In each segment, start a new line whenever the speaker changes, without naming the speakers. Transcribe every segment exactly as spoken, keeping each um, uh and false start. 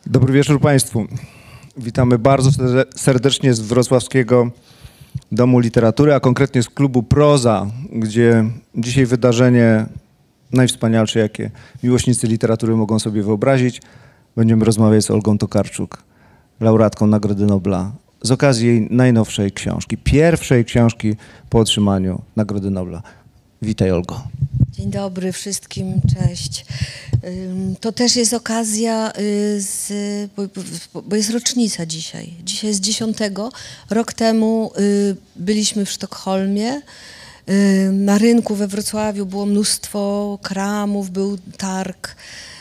Dobry wieczór Państwu. Witamy bardzo serdecznie z Wrocławskiego Domu Literatury, a konkretnie z klubu Proza, gdzie dzisiaj wydarzenie najwspanialsze, jakie miłośnicy literatury mogą sobie wyobrazić. Będziemy rozmawiać z Olgą Tokarczuk, laureatką Nagrody Nobla, z okazji jej najnowszej książki, pierwszej książki po otrzymaniu Nagrody Nobla. Witaj, Olgo.
Dzień dobry wszystkim, cześć. To też jest okazja, z, bo jest rocznica dzisiaj. Dzisiaj jest dziesiątego. Rok temu byliśmy w Sztokholmie. Na rynku we Wrocławiu było mnóstwo kramów, był targ.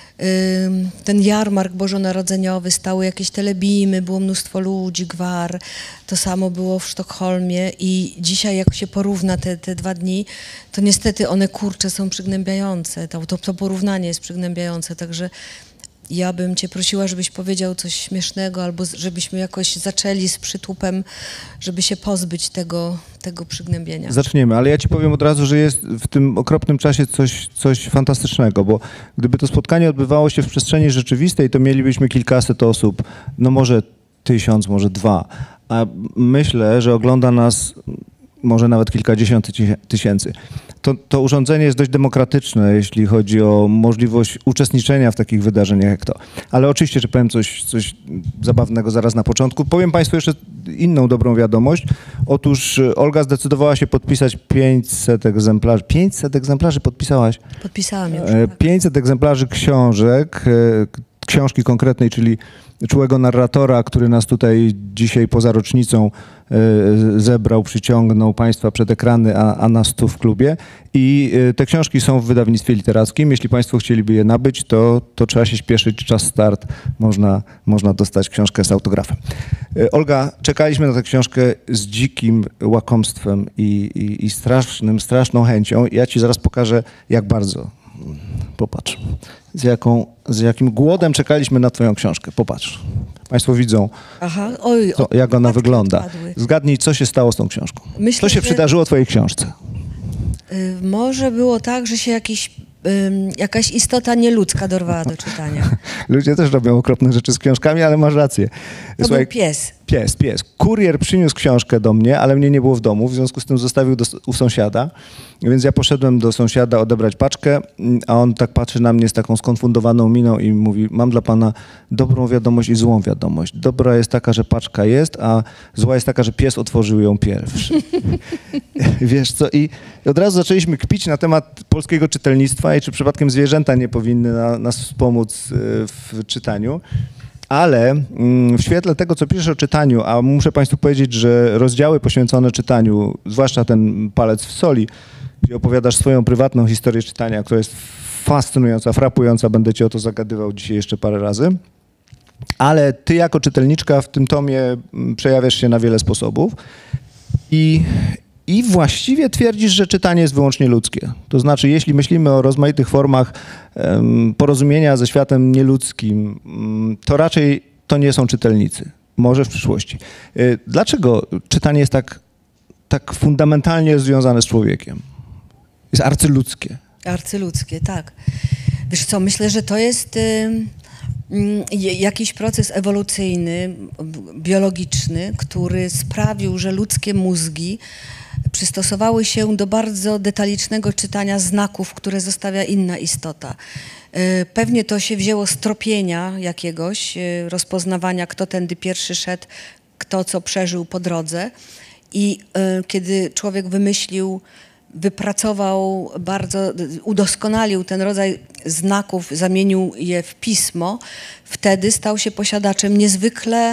Ten jarmark bożonarodzeniowy, stały jakieś telebimy, było mnóstwo ludzi, gwar. To samo było w Sztokholmie i dzisiaj jak się porówna te, te dwa dni, to niestety one kurcze są przygnębiające. To, to, to porównanie jest przygnębiające, także ja bym cię prosiła, żebyś powiedział coś śmiesznego albo żebyśmy jakoś zaczęli z przytupem, żeby się pozbyć tego, tego przygnębienia.
Zaczniemy, ale ja ci powiem od razu, że jest w tym okropnym czasie coś, coś fantastycznego, bo gdyby to spotkanie odbywało się w przestrzeni rzeczywistej, to mielibyśmy kilkaset osób, no może tysiąc, może dwa, a myślę, że ogląda nas może nawet kilkadziesiąt tysięcy. To, to urządzenie jest dość demokratyczne, jeśli chodzi o możliwość uczestniczenia w takich wydarzeniach jak to. Ale oczywiście, że powiem coś, coś zabawnego zaraz na początku. Powiem Państwu jeszcze inną dobrą wiadomość. Otóż Olga zdecydowała się podpisać pięćset egzemplarzy. pięćset egzemplarzy podpisałaś?
Podpisałam już. Tak.
pięćset egzemplarzy książek, książki konkretnej, czyli Czułego narratora, który nas tutaj dzisiaj poza rocznicą zebrał, przyciągnął Państwa przed ekrany, a, a nas tu w klubie. I te książki są w wydawnictwie literackim. Jeśli Państwo chcieliby je nabyć, to, to trzeba się śpieszyć. Czas start. Można, można dostać książkę z autografem. Olga, czekaliśmy na tę książkę z dzikim łakomstwem i, i, i strasznym, straszną chęcią. Ja Ci zaraz pokażę, jak bardzo. Popatrz, z, jaką, z jakim głodem czekaliśmy na Twoją książkę. Popatrz. Państwo widzą,
Aha. Oj,
co, jak ona wygląda.
Odpadły.
Zgadnij, co się stało z tą książką.
Myślę,
co się
że...
przydarzyło Twojej książce?
Y, może było tak, że się jakiś, y, jakaś istota nieludzka dorwała do czytania.
Ludzie też robią okropne rzeczy z książkami, ale masz rację.
To Słuchaj, był pies.
Pies, pies. Kurier przyniósł książkę do mnie, ale mnie nie było w domu, w związku z tym zostawił do, u sąsiada. Więc ja poszedłem do sąsiada odebrać paczkę, a on tak patrzy na mnie z taką skonfundowaną miną i mówi: mam dla pana dobrą wiadomość i złą wiadomość. Dobra jest taka, że paczka jest, a zła jest taka, że pies otworzył ją pierwszy. Wiesz co? I od razu zaczęliśmy kpić na temat polskiego czytelnictwa i czy przypadkiem zwierzęta nie powinny na, nas wspomóc w czytaniu. Ale w świetle tego, co piszesz o czytaniu, a muszę Państwu powiedzieć, że rozdziały poświęcone czytaniu, zwłaszcza ten Palec w soli, gdzie opowiadasz swoją prywatną historię czytania, która jest fascynująca, frapująca, będę Cię o to zagadywał dzisiaj jeszcze parę razy. Ale Ty jako czytelniczka w tym tomie przejawiasz się na wiele sposobów i, i właściwie twierdzisz, że czytanie jest wyłącznie ludzkie. To znaczy, jeśli myślimy o rozmaitych formach um, porozumienia ze światem nieludzkim, um, to raczej to nie są czytelnicy. Może w przyszłości. Y, dlaczego czytanie jest tak, tak fundamentalnie związane z człowiekiem? Jest arcyludzkie.
Arcyludzkie, tak. Wiesz co, myślę, że to jest y, y, jakiś proces ewolucyjny, biologiczny, który sprawił, że ludzkie mózgi przystosowały się do bardzo detalicznego czytania znaków, które zostawia inna istota. Y, pewnie to się wzięło z tropienia jakiegoś, y, rozpoznawania, kto tędy pierwszy szedł, kto co przeżył po drodze. I y, kiedy człowiek wymyślił, wypracował bardzo, udoskonalił ten rodzaj znaków, zamienił je w pismo, wtedy stał się posiadaczem niezwykle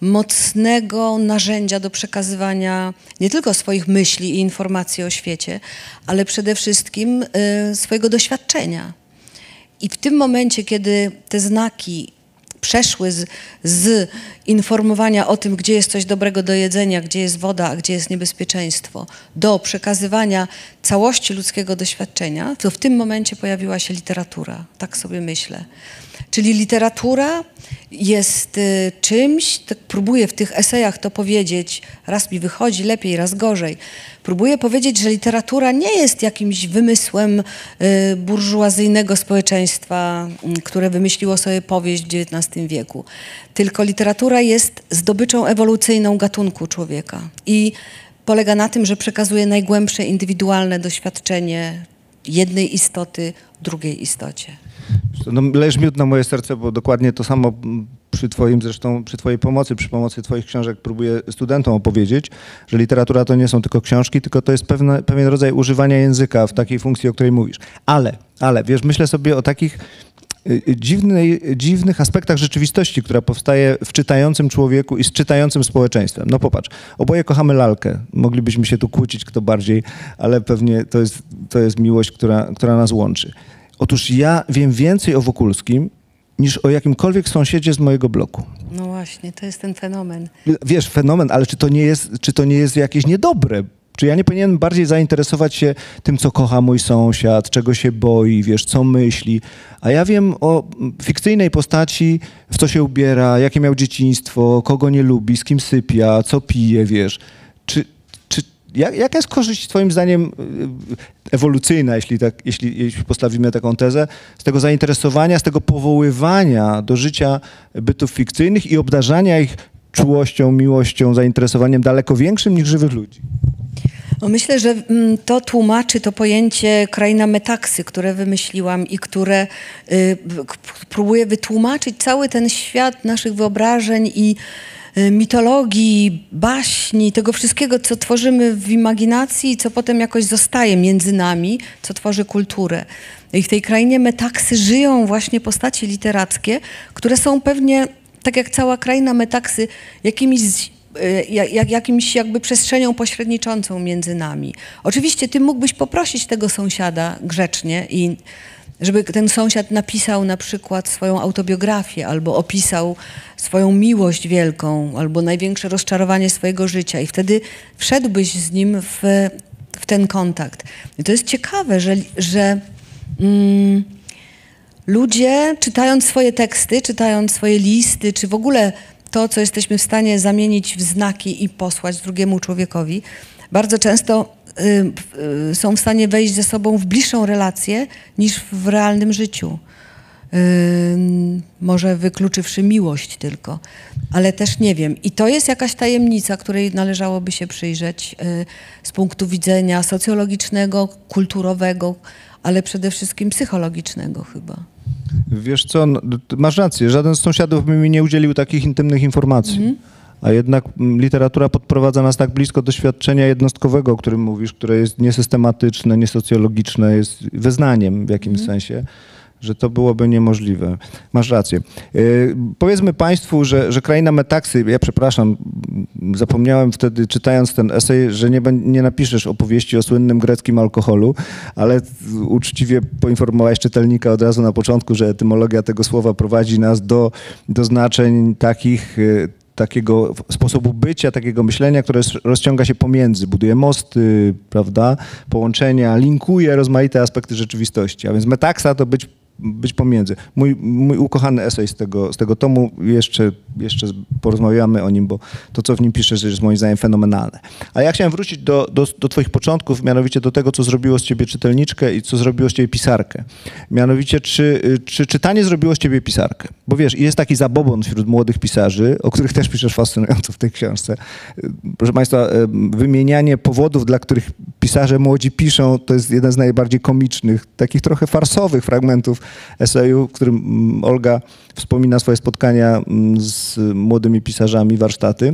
mocnego narzędzia do przekazywania nie tylko swoich myśli i informacji o świecie, ale przede wszystkim y, swojego doświadczenia. I w tym momencie, kiedy te znaki przeszły z, z informowania o tym, gdzie jest coś dobrego do jedzenia, gdzie jest woda, a gdzie jest niebezpieczeństwo, do przekazywania całości ludzkiego doświadczenia, to w tym momencie pojawiła się literatura. Tak sobie myślę. Czyli literatura jest y, czymś, tak próbuję w tych esejach to powiedzieć, raz mi wychodzi lepiej, raz gorzej. Próbuję powiedzieć, że literatura nie jest jakimś wymysłem y, burżuazyjnego społeczeństwa, y, które wymyśliło sobie powieść w dziewiętnastym wieku. Tylko literatura jest zdobyczą ewolucyjną gatunku człowieka i polega na tym, że przekazuje najgłębsze indywidualne doświadczenie jednej istoty drugiej istocie.
No, lejesz miód na moje serce, bo dokładnie to samo przy twoim, zresztą przy twojej pomocy, przy pomocy twoich książek próbuję studentom opowiedzieć, że literatura to nie są tylko książki, tylko to jest pewne, pewien rodzaj używania języka w takiej funkcji, o której mówisz. Ale, ale, wiesz, myślę sobie o takich dziwnej, dziwnych aspektach rzeczywistości, która powstaje w czytającym człowieku i z czytającym społeczeństwem. No popatrz, oboje kochamy lalkę. Moglibyśmy się tu kłócić, kto bardziej, ale pewnie to jest, to jest miłość, która, która nas łączy. Otóż ja wiem więcej o Wokulskim niż o jakimkolwiek sąsiedzie z mojego bloku.
No właśnie, to jest ten fenomen.
Wiesz, fenomen, ale czy to nie jest, czy to nie jest jakieś niedobre? Czy ja nie powinienem bardziej zainteresować się tym, co kocha mój sąsiad, czego się boi, wiesz, co myśli? A ja wiem o fikcyjnej postaci, w co się ubiera, jakie miał dzieciństwo, kogo nie lubi, z kim sypia, co pije, wiesz. Czy, czy, jak, jaka jest korzyść twoim zdaniem ewolucyjna, jeśli, tak, jeśli, jeśli postawimy taką tezę, z tego zainteresowania, z tego powoływania do życia bytów fikcyjnych i obdarzania ich czułością, miłością, zainteresowaniem daleko większym niż żywych ludzi?
No myślę, że to tłumaczy to pojęcie kraina metaksy, które wymyśliłam i które y, próbuje wytłumaczyć cały ten świat naszych wyobrażeń i y, mitologii, baśni, tego wszystkiego, co tworzymy w imaginacji i co potem jakoś zostaje między nami, co tworzy kulturę. I w tej krainie metaksy żyją właśnie postacie literackie, które są pewnie, tak jak cała kraina metaksy, jakimiś Jak, jakimś jakby przestrzenią pośredniczącą między nami. Oczywiście ty mógłbyś poprosić tego sąsiada grzecznie i żeby ten sąsiad napisał na przykład swoją autobiografię albo opisał swoją miłość wielką albo największe rozczarowanie swojego życia i wtedy wszedłbyś z nim w, w ten kontakt. I to jest ciekawe, że, że mm, ludzie czytając swoje teksty, czytając swoje listy, czy w ogóle to, co jesteśmy w stanie zamienić w znaki i posłać drugiemu człowiekowi, bardzo często y, y, są w stanie wejść ze sobą w bliższą relację niż w realnym życiu. Y, może wykluczywszy miłość tylko, ale też nie wiem. I to jest jakaś tajemnica, której należałoby się przyjrzeć y, z punktu widzenia socjologicznego, kulturowego, ale przede wszystkim psychologicznego chyba.
Wiesz co, no, masz rację, żaden z sąsiadów by mi nie udzielił takich intymnych informacji. Mhm. A jednak literatura podprowadza nas tak blisko doświadczenia jednostkowego, o którym mówisz, które jest niesystematyczne, niesocjologiczne, jest wyznaniem w jakimś mhm. sensie, że to byłoby niemożliwe. Masz rację. Yy, powiedzmy państwu, że, że kraina metaksy, ja przepraszam, zapomniałem wtedy czytając ten esej, że nie, nie napiszesz opowieści o słynnym greckim alkoholu, ale uczciwie poinformowałeś czytelnika od razu na początku, że etymologia tego słowa prowadzi nas do, do znaczeń takich, yy, takiego sposobu bycia, takiego myślenia, które rozciąga się pomiędzy, buduje mosty, prawda, połączenia, linkuje rozmaite aspekty rzeczywistości. A więc metaksa to być, być pomiędzy. Mój, mój ukochany esej z tego, z tego tomu, jeszcze, jeszcze porozmawiamy o nim, bo to, co w nim piszesz, jest moim zdaniem fenomenalne. A ja chciałem wrócić do, do, do twoich początków, mianowicie do tego, co zrobiło z ciebie czytelniczkę i co zrobiło z ciebie pisarkę. Mianowicie, czy, czy czytanie zrobiło z ciebie pisarkę? Bo wiesz, jest taki zabobon wśród młodych pisarzy, o których też piszesz fascynująco w tej książce. Proszę państwa, wymienianie powodów, dla których pisarze młodzi piszą, to jest jeden z najbardziej komicznych, takich trochę farsowych fragmentów eseju, w którym Olga wspomina swoje spotkania z młodymi pisarzami, warsztaty.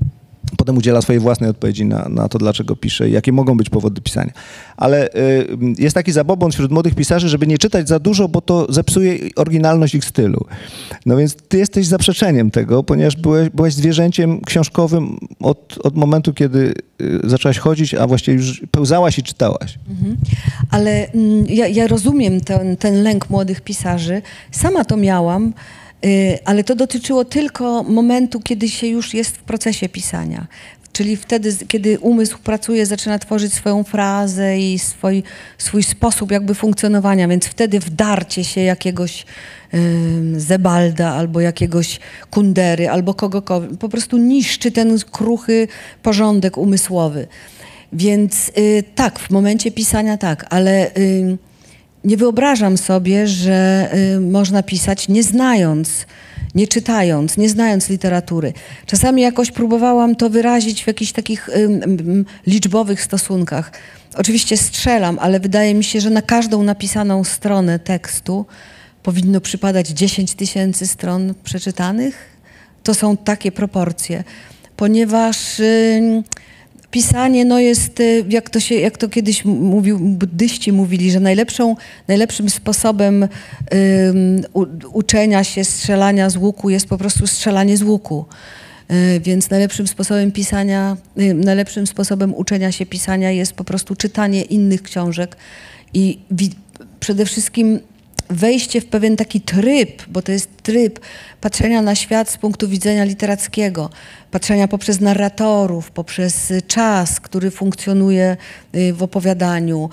Potem udziela swojej własnej odpowiedzi na, na to, dlaczego pisze i jakie mogą być powody pisania. Ale y, jest taki zabobon wśród młodych pisarzy, żeby nie czytać za dużo, bo to zepsuje oryginalność ich stylu. No więc ty jesteś zaprzeczeniem tego, ponieważ byłeś, byłeś zwierzęciem książkowym od, od momentu, kiedy y, zaczęłaś chodzić, a właściwie już pełzałaś i czytałaś. Mhm.
Ale mm, ja, ja rozumiem ten, ten lęk młodych pisarzy. Sama to miałam. Ale to dotyczyło tylko momentu, kiedy się już jest w procesie pisania. czyli wtedy, kiedy umysł pracuje, zaczyna tworzyć swoją frazę i swój, swój sposób jakby funkcjonowania, więc wtedy wdarcie się jakiegoś y, Zebalda albo jakiegoś Kundery albo kogokolwiek, po prostu niszczy ten kruchy porządek umysłowy. Więc y, tak, w momencie pisania tak, ale y, nie wyobrażam sobie, że y, można pisać nie znając, nie czytając, nie znając literatury. Czasami jakoś próbowałam to wyrazić w jakichś takich y, y, liczbowych stosunkach. Oczywiście strzelam, ale wydaje mi się, że na każdą napisaną stronę tekstu powinno przypadać dziesięć tysięcy stron przeczytanych. To są takie proporcje, ponieważ y, pisanie no jest, jak to, się, jak to kiedyś mówił, buddyści mówili, że najlepszą, najlepszym sposobem um, u, uczenia się strzelania z łuku jest po prostu strzelanie z łuku. Y, więc najlepszym sposobem pisania, y, najlepszym sposobem uczenia się pisania jest po prostu czytanie innych książek i wi- przede wszystkim wejście w pewien taki tryb, bo to jest tryb patrzenia na świat z punktu widzenia literackiego, patrzenia poprzez narratorów, poprzez czas, który funkcjonuje w opowiadaniu,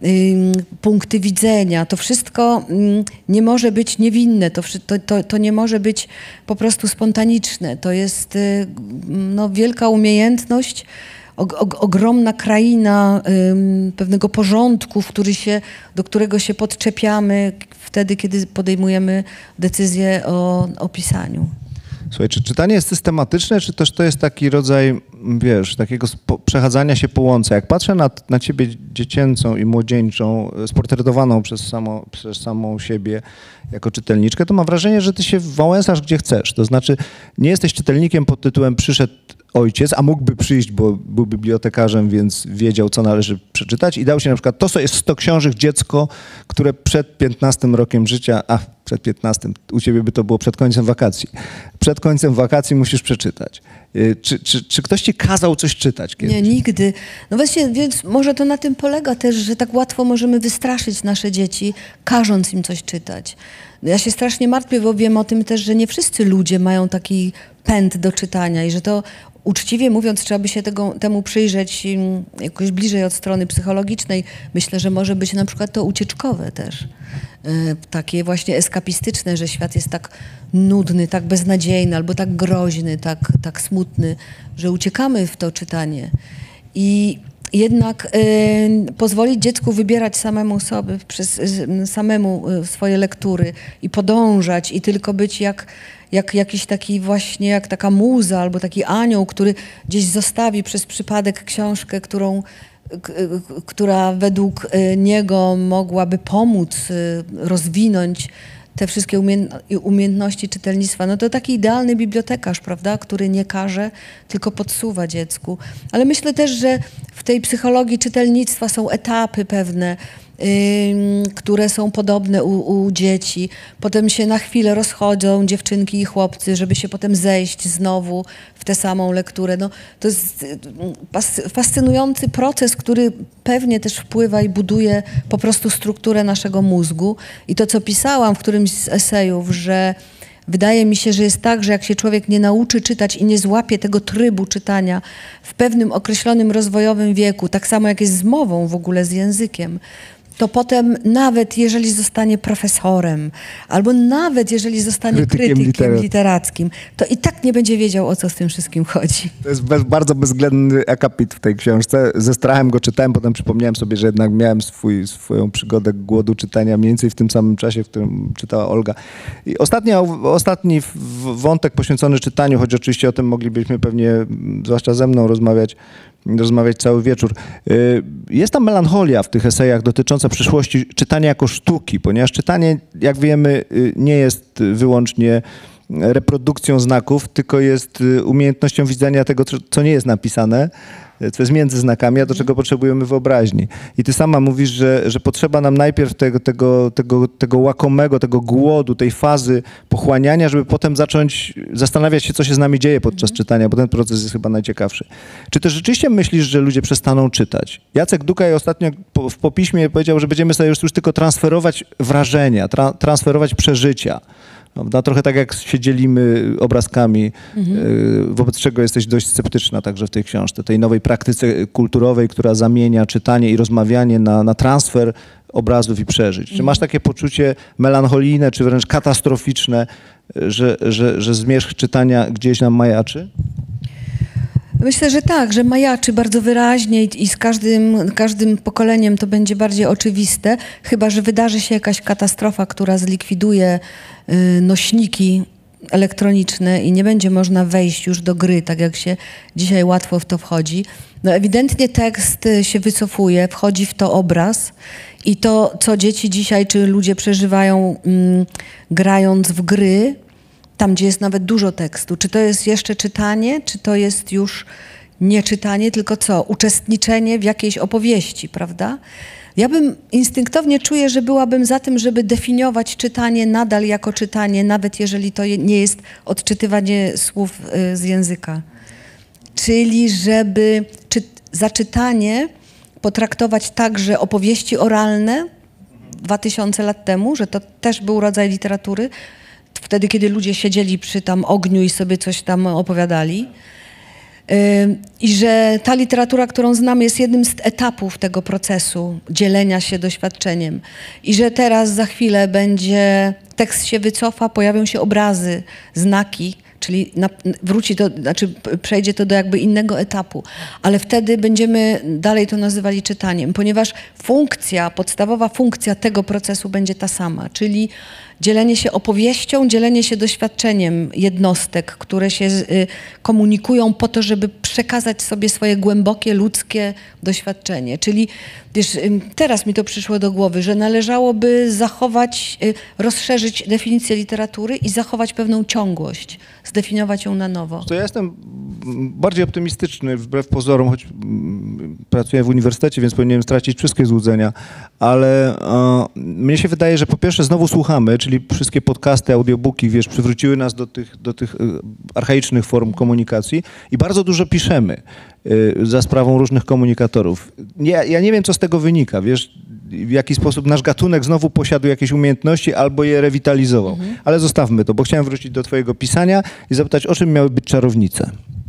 punkty widzenia. To wszystko nie może być niewinne, to, to, to nie może być po prostu spontaniczne. To jest no, wielka umiejętność, ogromna kraina um, pewnego porządku, w który się, do którego się podczepiamy wtedy, kiedy podejmujemy decyzję o, o pisaniu.
Słuchaj, czy czytanie jest systematyczne, czy też to jest taki rodzaj, wiesz, takiego spo, przechadzania się po łące? Jak patrzę na, na ciebie dziecięcą i młodzieńczą, sportretowaną przez, samo, przez samą siebie jako czytelniczkę, to mam wrażenie, że ty się wałęsasz gdzie chcesz. To znaczy nie jesteś czytelnikiem pod tytułem przyszedł ojciec, a mógłby przyjść, bo był bibliotekarzem, więc wiedział, co należy przeczytać i dał się na przykład, to jest sto książek dziecko, które przed piętnastym rokiem życia, a przed piętnastym, u ciebie by to było przed końcem wakacji. Przed końcem wakacji musisz przeczytać. Czy, czy, czy ktoś ci kazał coś czytać kiedyś?
Nie, nigdy. No właśnie, więc może to na tym polega też, że tak łatwo możemy wystraszyć nasze dzieci, każąc im coś czytać. Ja się strasznie martwię, bo wiem o tym też, że nie wszyscy ludzie mają taki pęd do czytania i że to uczciwie mówiąc, trzeba by się tego, temu przyjrzeć jakoś bliżej od strony psychologicznej. Myślę, że może być na przykład to ucieczkowe też. Yy, takie właśnie eskapistyczne, że świat jest tak nudny, tak beznadziejny, albo tak groźny, tak, tak smutny, że uciekamy w to czytanie. I jednak yy, pozwolić dziecku wybierać samemu sobie, przez, yy, samemu yy, swoje lektury i podążać i tylko być jak jak jakiś taki właśnie, jak taka muza albo taki anioł, który gdzieś zostawi przez przypadek książkę, którą, k, która według niego mogłaby pomóc rozwinąć te wszystkie umiejętności czytelnictwa. No to taki idealny bibliotekarz, prawda, który nie każe, tylko podsuwa dziecku. Ale myślę też, że w tej psychologii czytelnictwa są etapy pewne, Yy, które są podobne u, u dzieci. Potem się na chwilę rozchodzą dziewczynki i chłopcy, żeby się potem zejść znowu w tę samą lekturę. No, to jest fascynujący proces, który pewnie też wpływa i buduje po prostu strukturę naszego mózgu. I to, co pisałam w którymś z esejów, że wydaje mi się, że jest tak, że jak się człowiek nie nauczy czytać i nie złapie tego trybu czytania w pewnym określonym rozwojowym wieku, tak samo jak jest z mową w ogóle, z językiem, to potem nawet jeżeli zostanie profesorem, albo nawet jeżeli zostanie krytykiem, krytykiem literat. literackim, to i tak nie będzie wiedział, o co z tym wszystkim chodzi.
To jest bez, bardzo bezwzględny akapit w tej książce. Ze strachem go czytałem, potem przypomniałem sobie, że jednak miałem swój, swoją przygodę głodu czytania mniej więcej w tym samym czasie, w którym czytała Olga. I ostatnia, ostatni wątek poświęcony czytaniu, choć oczywiście o tym moglibyśmy pewnie, zwłaszcza ze mną, rozmawiać, rozmawiać cały wieczór. Jest tam melancholia w tych esejach dotycząca przyszłości czytania jako sztuki, ponieważ czytanie, jak wiemy, nie jest wyłącznie reprodukcją znaków, tylko jest umiejętnością widzenia tego, co nie jest napisane, co jest między znakami, a do czego potrzebujemy wyobraźni. I ty sama mówisz, że, że potrzeba nam najpierw tego, tego, tego, tego łakomego, tego głodu, tej fazy pochłaniania, żeby potem zacząć zastanawiać się, co się z nami dzieje podczas mm. czytania, bo ten proces jest chyba najciekawszy. Czy też rzeczywiście myślisz, że ludzie przestaną czytać? Jacek Dukaj ostatnio po, w popiśmie powiedział, że będziemy sobie już, już tylko transferować wrażenia, tra, transferować przeżycia. Prawda? Trochę tak jak się dzielimy obrazkami,
Mhm.
y, wobec czego jesteś dość sceptyczna także w tej książce, tej nowej praktyce kulturowej, która zamienia czytanie i rozmawianie na, na transfer obrazów i przeżyć. Czy masz takie poczucie melancholijne, czy wręcz katastroficzne, że, że, że zmierzch czytania gdzieś nam majaczy?
Myślę, że tak, że majaczy bardzo wyraźnie i, i z każdym, każdym pokoleniem to będzie bardziej oczywiste, chyba że wydarzy się jakaś katastrofa, która zlikwiduje y, nośniki elektroniczne i nie będzie można wejść już do gry, tak jak się dzisiaj łatwo w to wchodzi. No ewidentnie tekst się wycofuje, wchodzi w to obraz i to, co dzieci dzisiaj czy ludzie przeżywają mm, grając w gry, tam, gdzie jest nawet dużo tekstu. Czy to jest jeszcze czytanie, czy to jest już nie czytanie, tylko co? Uczestniczenie w jakiejś opowieści, prawda? Ja bym instynktownie czuję, że byłabym za tym, żeby definiować czytanie nadal jako czytanie, nawet jeżeli to nie jest odczytywanie słów z języka. Czyli żeby czy, za czytanie potraktować także opowieści oralne dwa tysiące lat temu, że to też był rodzaj literatury, wtedy, kiedy ludzie siedzieli przy tam ogniu i sobie coś tam opowiadali. Yy, I że ta literatura, którą znamy, jest jednym z etapów tego procesu dzielenia się doświadczeniem. I że teraz za chwilę będzie, tekst się wycofa, pojawią się obrazy, znaki, czyli na, wróci to, znaczy przejdzie to do jakby innego etapu. Ale wtedy będziemy dalej to nazywali czytaniem, ponieważ funkcja, podstawowa funkcja tego procesu będzie ta sama, czyli dzielenie się opowieścią, dzielenie się doświadczeniem jednostek, które się y, komunikują po to, żeby przekazać sobie swoje głębokie, ludzkie doświadczenie. Czyli wiesz, y, teraz mi to przyszło do głowy, że należałoby zachować, y, rozszerzyć definicję literatury i zachować pewną ciągłość, zdefiniować ją na nowo.
To ja jestem bardziej optymistyczny, wbrew pozorom, choć mm, pracuję w uniwersytecie, więc powinienem stracić wszystkie złudzenia, ale e, mnie się wydaje, że po pierwsze znowu słuchamy, czyli wszystkie podcasty, audiobooki, wiesz, przywróciły nas do tych, do tych archaicznych form komunikacji i bardzo dużo piszemy y, za sprawą różnych komunikatorów. Nie, ja nie wiem, co z tego wynika, wiesz, w jaki sposób nasz gatunek znowu posiadł jakieś umiejętności albo je rewitalizował. Mhm. Ale zostawmy to, bo chciałem wrócić do twojego pisania i zapytać, o czym miały być czarownice?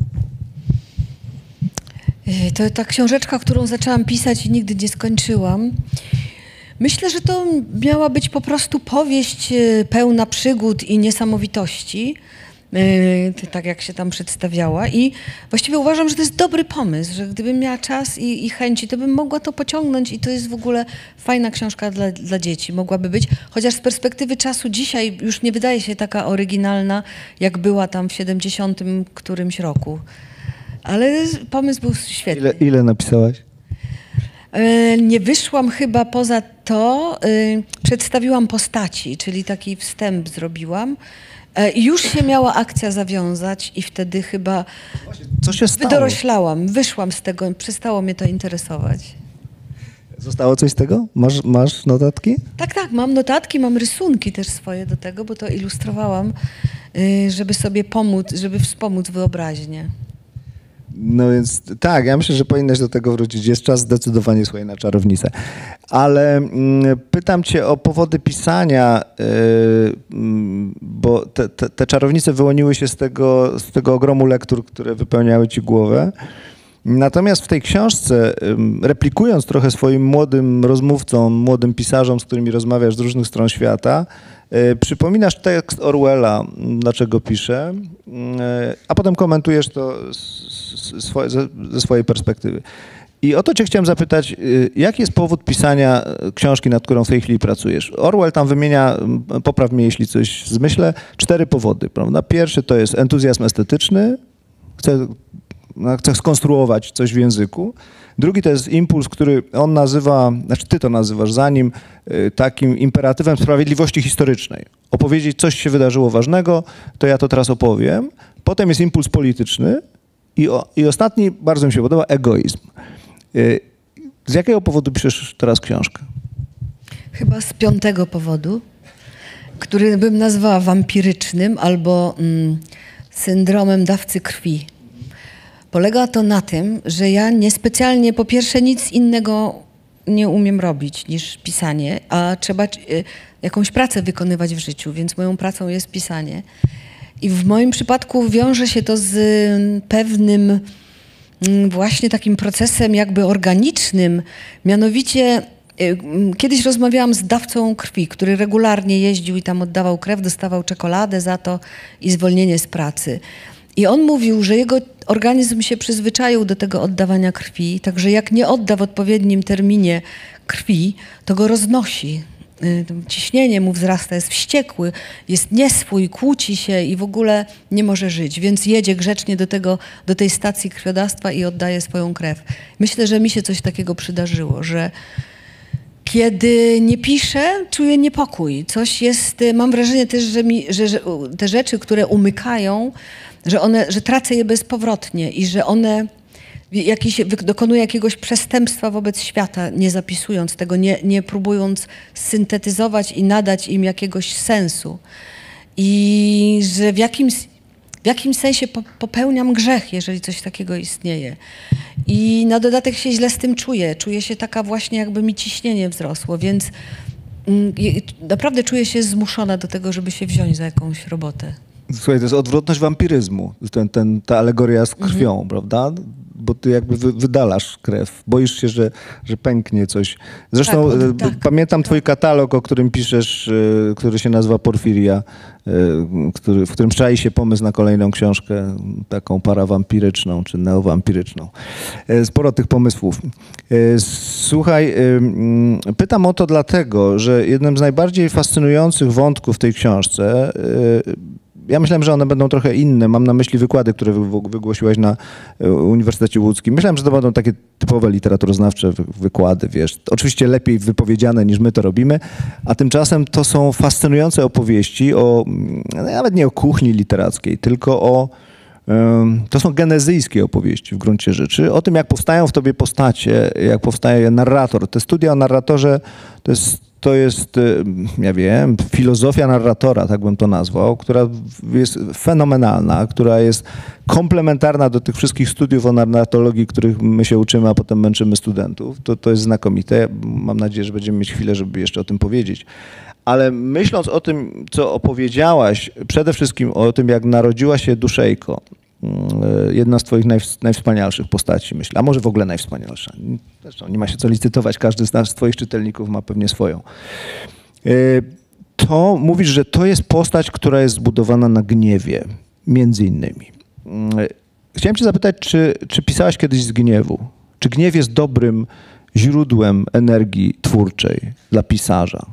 To ta książeczka, którą zaczęłam pisać i nigdy nie skończyłam. Myślę, że to miała być po prostu powieść pełna przygód i niesamowitości, tak jak się tam przedstawiała. I właściwie uważam, że to jest dobry pomysł, że gdybym miała czas i, i chęci, to bym mogła to pociągnąć i to jest w ogóle fajna książka dla, dla dzieci, mogłaby być. Chociaż z perspektywy czasu dzisiaj już nie wydaje się taka oryginalna, jak była tam w siedemdziesiątym którymś roku. Ale pomysł był świetny.
Ile, ile napisałaś?
Nie wyszłam chyba poza to, przedstawiłam postaci, czyli taki wstęp zrobiłam. I już się miała akcja zawiązać i wtedy chyba
Co się stało?
wydoroślałam, wyszłam z tego, przestało mnie to interesować.
Zostało coś z tego? Masz, masz notatki?
Tak, tak, mam notatki, mam rysunki też swoje do tego, bo to ilustrowałam, żeby sobie pomóc, żeby wspomóc wyobraźnię.
No więc tak, ja myślę, że powinnaś do tego wrócić. Jest czas zdecydowanie, słuchaj, na czarownicę. Ale mm, pytam cię o powody pisania, yy, bo te, te, te czarownice wyłoniły się z tego, z tego ogromu lektur, które wypełniały ci głowę. Natomiast w tej książce, yy, replikując trochę swoim młodym rozmówcom, młodym pisarzom, z którymi rozmawiasz z różnych stron świata, Yy, przypominasz tekst Orwella, dlaczego pisze, yy, a potem komentujesz to z, z, swoje, ze, ze swojej perspektywy. I o to cię chciałem zapytać, yy, jaki jest powód pisania książki, nad którą w tej chwili pracujesz? Orwell tam wymienia, popraw mnie, jeśli coś zmyślę, cztery powody, prawda? Pierwszy to jest entuzjazm estetyczny, chce, no, chce skonstruować coś w języku. Drugi to jest impuls, który on nazywa, znaczy ty to nazywasz za nim, y, takim imperatywem sprawiedliwości historycznej. Opowiedzieć, coś się wydarzyło ważnego, to ja to teraz opowiem. Potem jest impuls polityczny i, o, i ostatni, bardzo mi się podoba, egoizm. Y, z jakiego powodu piszesz teraz książkę?
Chyba z piątego powodu, który bym nazwała wampirycznym albo mm, syndromem dawcy krwi. Polega to na tym, że ja niespecjalnie, po pierwsze nic innego nie umiem robić niż pisanie, a trzeba y, jakąś pracę wykonywać w życiu, więc moją pracą jest pisanie. I w moim przypadku wiąże się to z y, pewnym y, właśnie takim procesem jakby organicznym, mianowicie y, kiedyś rozmawiałam z dawcą krwi, który regularnie jeździł i tam oddawał krew, dostawał czekoladę za to i zwolnienie z pracy. I on mówił, że jego organizm się przyzwyczaił do tego oddawania krwi, także jak nie odda w odpowiednim terminie krwi, to go roznosi. Ciśnienie mu wzrasta, jest wściekły, jest nieswój, kłóci się i w ogóle nie może żyć, więc jedzie grzecznie do, tego, do tej stacji krwiodawstwa i oddaje swoją krew. Myślę, że mi się coś takiego przydarzyło, że kiedy nie piszę, czuję niepokój. Coś jest, mam wrażenie też, że, mi, że, że te rzeczy, które umykają, że, one, że tracę je bezpowrotnie i że one jakiś, dokonuję jakiegoś przestępstwa wobec świata, nie zapisując tego, nie, nie próbując syntetyzować i nadać im jakiegoś sensu. I że w jakimś, w jakimś sensie po, popełniam grzech, jeżeli coś takiego istnieje. I na dodatek się źle z tym czuję. Czuję się taka właśnie, jakby mi ciśnienie wzrosło, więc mm, naprawdę czuję się zmuszona do tego, żeby się wziąć za jakąś robotę.
Słuchaj, to jest odwrotność wampiryzmu, ten, ten, ta alegoria z krwią, mhm. prawda? Bo ty jakby wy, wydalasz krew, boisz się, że, że pęknie coś. Zresztą tak, od, tak, pamiętam tak. twój katalog, o którym piszesz, który się nazywa Porfiria, który, w którym czai się pomysł na kolejną książkę, taką parawampiryczną czy neowampiryczną. Sporo tych pomysłów. Słuchaj, pytam o to dlatego, że jednym z najbardziej fascynujących wątków w tej książce, ja myślałem, że one będą trochę inne. Mam na myśli wykłady, które wygłosiłaś na Uniwersytecie Łódzkim. Myślałem, że to będą takie typowe literaturoznawcze wykłady, wiesz. Oczywiście lepiej wypowiedziane niż my to robimy, a tymczasem to są fascynujące opowieści o, nawet nie o kuchni literackiej, tylko o, to są genezyjskie opowieści w gruncie rzeczy, o tym, jak powstają w tobie postacie, jak powstaje narrator. Te studia o narratorze to jest To jest, ja wiem, filozofia narratora, tak bym to nazwał, która jest fenomenalna, która jest komplementarna do tych wszystkich studiów o narratologii, których my się uczymy, a potem męczymy studentów. To, to jest znakomite. Mam nadzieję, że będziemy mieć chwilę, żeby jeszcze o tym powiedzieć. Ale myśląc o tym, co opowiedziałaś, przede wszystkim o tym, jak narodziła się Duszejko, jedna z twoich najwspanialszych postaci, myślę, a może w ogóle najwspanialsza. Zresztą nie ma się co licytować, każdy z nas, z twoich czytelników ma pewnie swoją. To mówisz, że to jest postać, która jest zbudowana na gniewie, między innymi. Chciałem cię zapytać, czy, czy pisałaś kiedyś z gniewu? Czy gniew jest dobrym źródłem energii twórczej dla pisarza?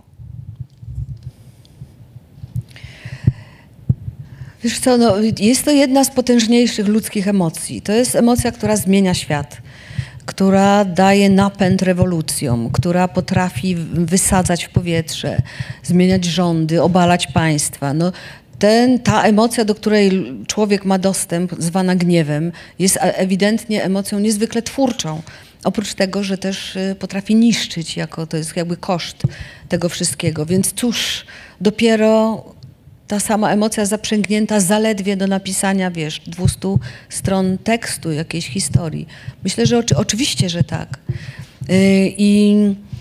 Wiesz co, no, jest to jedna z potężniejszych ludzkich emocji. To jest emocja, która zmienia świat, która daje napęd rewolucjom, która potrafi wysadzać w powietrze, zmieniać rządy, obalać państwa. No, ten, ta emocja, do której człowiek ma dostęp, zwana gniewem, jest ewidentnie emocją niezwykle twórczą. Oprócz tego, że też potrafi niszczyć, jako to jest jakby koszt tego wszystkiego. Więc cóż, dopiero ta sama emocja zaprzęgnięta zaledwie do napisania, wiesz, dwustu stron tekstu, jakiejś historii. Myślę, że oczy, oczywiście, że tak. Yy, I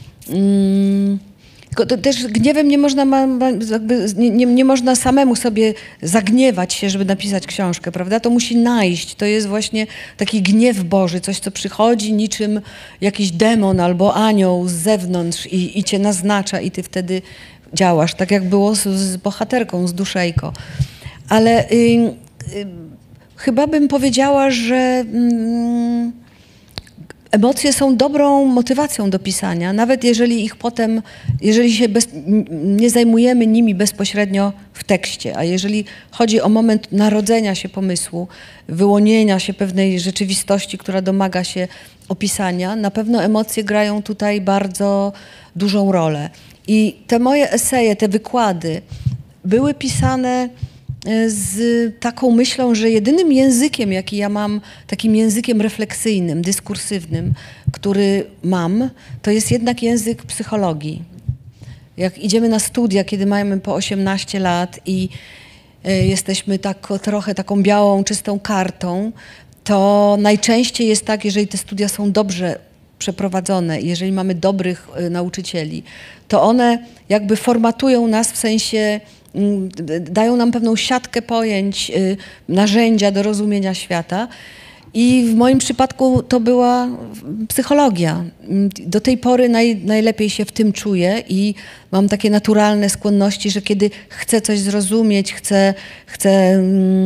yy, to też gniewem nie można, ma, jakby, nie, nie, nie można samemu sobie zagniewać się, żeby napisać książkę, prawda? To musi najść. To jest właśnie taki gniew Boży, coś, co przychodzi niczym jakiś demon albo anioł z zewnątrz i, i cię naznacza i ty wtedy działasz, tak jak było z, z bohaterką, z Duszejko. Ale y, y, chyba bym powiedziała, że y, emocje są dobrą motywacją do pisania, nawet jeżeli ich potem, jeżeli się bez, nie zajmujemy nimi bezpośrednio w tekście, a jeżeli chodzi o moment narodzenia się pomysłu, wyłonienia się pewnej rzeczywistości, która domaga się opisania, na pewno emocje grają tutaj bardzo dużą rolę. I te moje eseje, te wykłady były pisane z taką myślą, że jedynym językiem, jaki ja mam, takim językiem refleksyjnym, dyskursywnym, który mam, to jest jednak język psychologii. Jak idziemy na studia, kiedy mamy po osiemnaście lat i jesteśmy tak, trochę taką białą, czystą kartą, to najczęściej jest tak, jeżeli te studia są dobrze przeprowadzone, jeżeli mamy dobrych y, nauczycieli, to one jakby formatują nas w sensie, y, dają nam pewną siatkę pojęć, y, narzędzia do rozumienia świata. I w moim przypadku to była psychologia. Do tej pory naj, najlepiej się w tym czuję i mam takie naturalne skłonności, że kiedy chcę coś zrozumieć, chcę, chcę mm,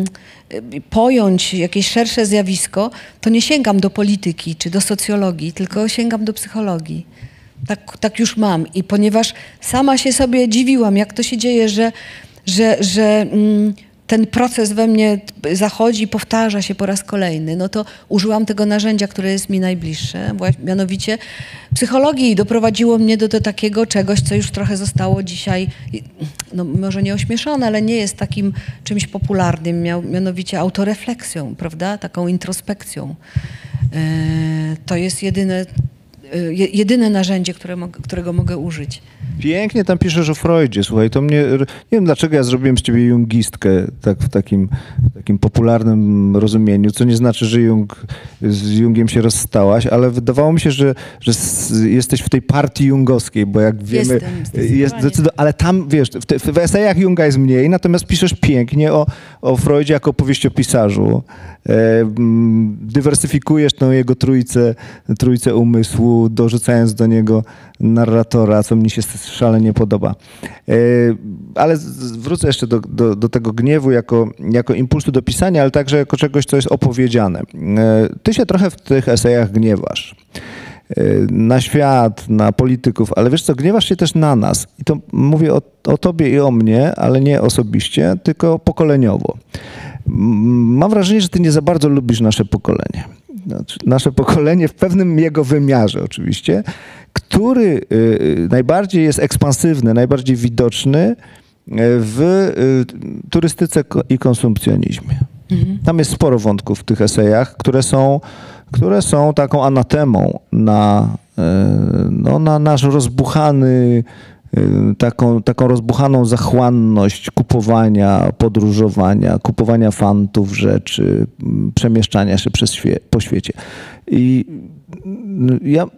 pojąć jakieś szersze zjawisko, to nie sięgam do polityki czy do socjologii, tylko sięgam do psychologii. Tak, tak już mam. I ponieważ sama się sobie dziwiłam, jak to się dzieje, że, że, że mm, ten proces we mnie zachodzi, powtarza się po raz kolejny, no to użyłam tego narzędzia, które jest mi najbliższe, mianowicie psychologii. Doprowadziło mnie do, do takiego czegoś, co już trochę zostało dzisiaj, no może nie ośmieszone, ale nie jest takim czymś popularnym, miał, mianowicie autorefleksją, prawda, taką introspekcją. E, to jest jedyne, e, jedyne narzędzie, które mo- którego mogę użyć.
Pięknie tam piszesz o Freudzie, słuchaj, to mnie, nie wiem dlaczego ja zrobiłem z ciebie jungistkę tak w takim, w takim popularnym rozumieniu, co nie znaczy, że Jung, z Jungiem się rozstałaś, ale wydawało mi się, że, że jesteś w tej partii jungowskiej, bo jak wiemy,
Jestem,
jest zdecydowanie, ale tam, wiesz, w, te, w esejach Junga jest mniej, natomiast piszesz pięknie o, o Freudzie jako powieściopisarzu. E, dywersyfikujesz tą jego trójcę, trójcę umysłu, dorzucając do niego narratora, co mi się szalenie podoba. E, ale z, wrócę jeszcze do, do, do tego gniewu jako, jako impulsu do pisania, ale także jako czegoś, co jest opowiedziane. E, ty się trochę w tych esejach gniewasz. E, na świat, na polityków, ale wiesz co, gniewasz się też na nas. I to mówię o, o tobie i o mnie, ale nie osobiście, tylko pokoleniowo. Mam wrażenie, że ty nie za bardzo lubisz nasze pokolenie. Znaczy, nasze pokolenie w pewnym jego wymiarze oczywiście, który najbardziej jest ekspansywny, najbardziej widoczny w turystyce i konsumpcjonizmie. Mhm. Tam jest sporo wątków w tych esejach, które są, które są taką anatemą na, no, na nasz rozbuchany, taką, taką rozbuchaną zachłanność kupowania, podróżowania, kupowania fantów, rzeczy, przemieszczania się przez świe- po świecie. I ja,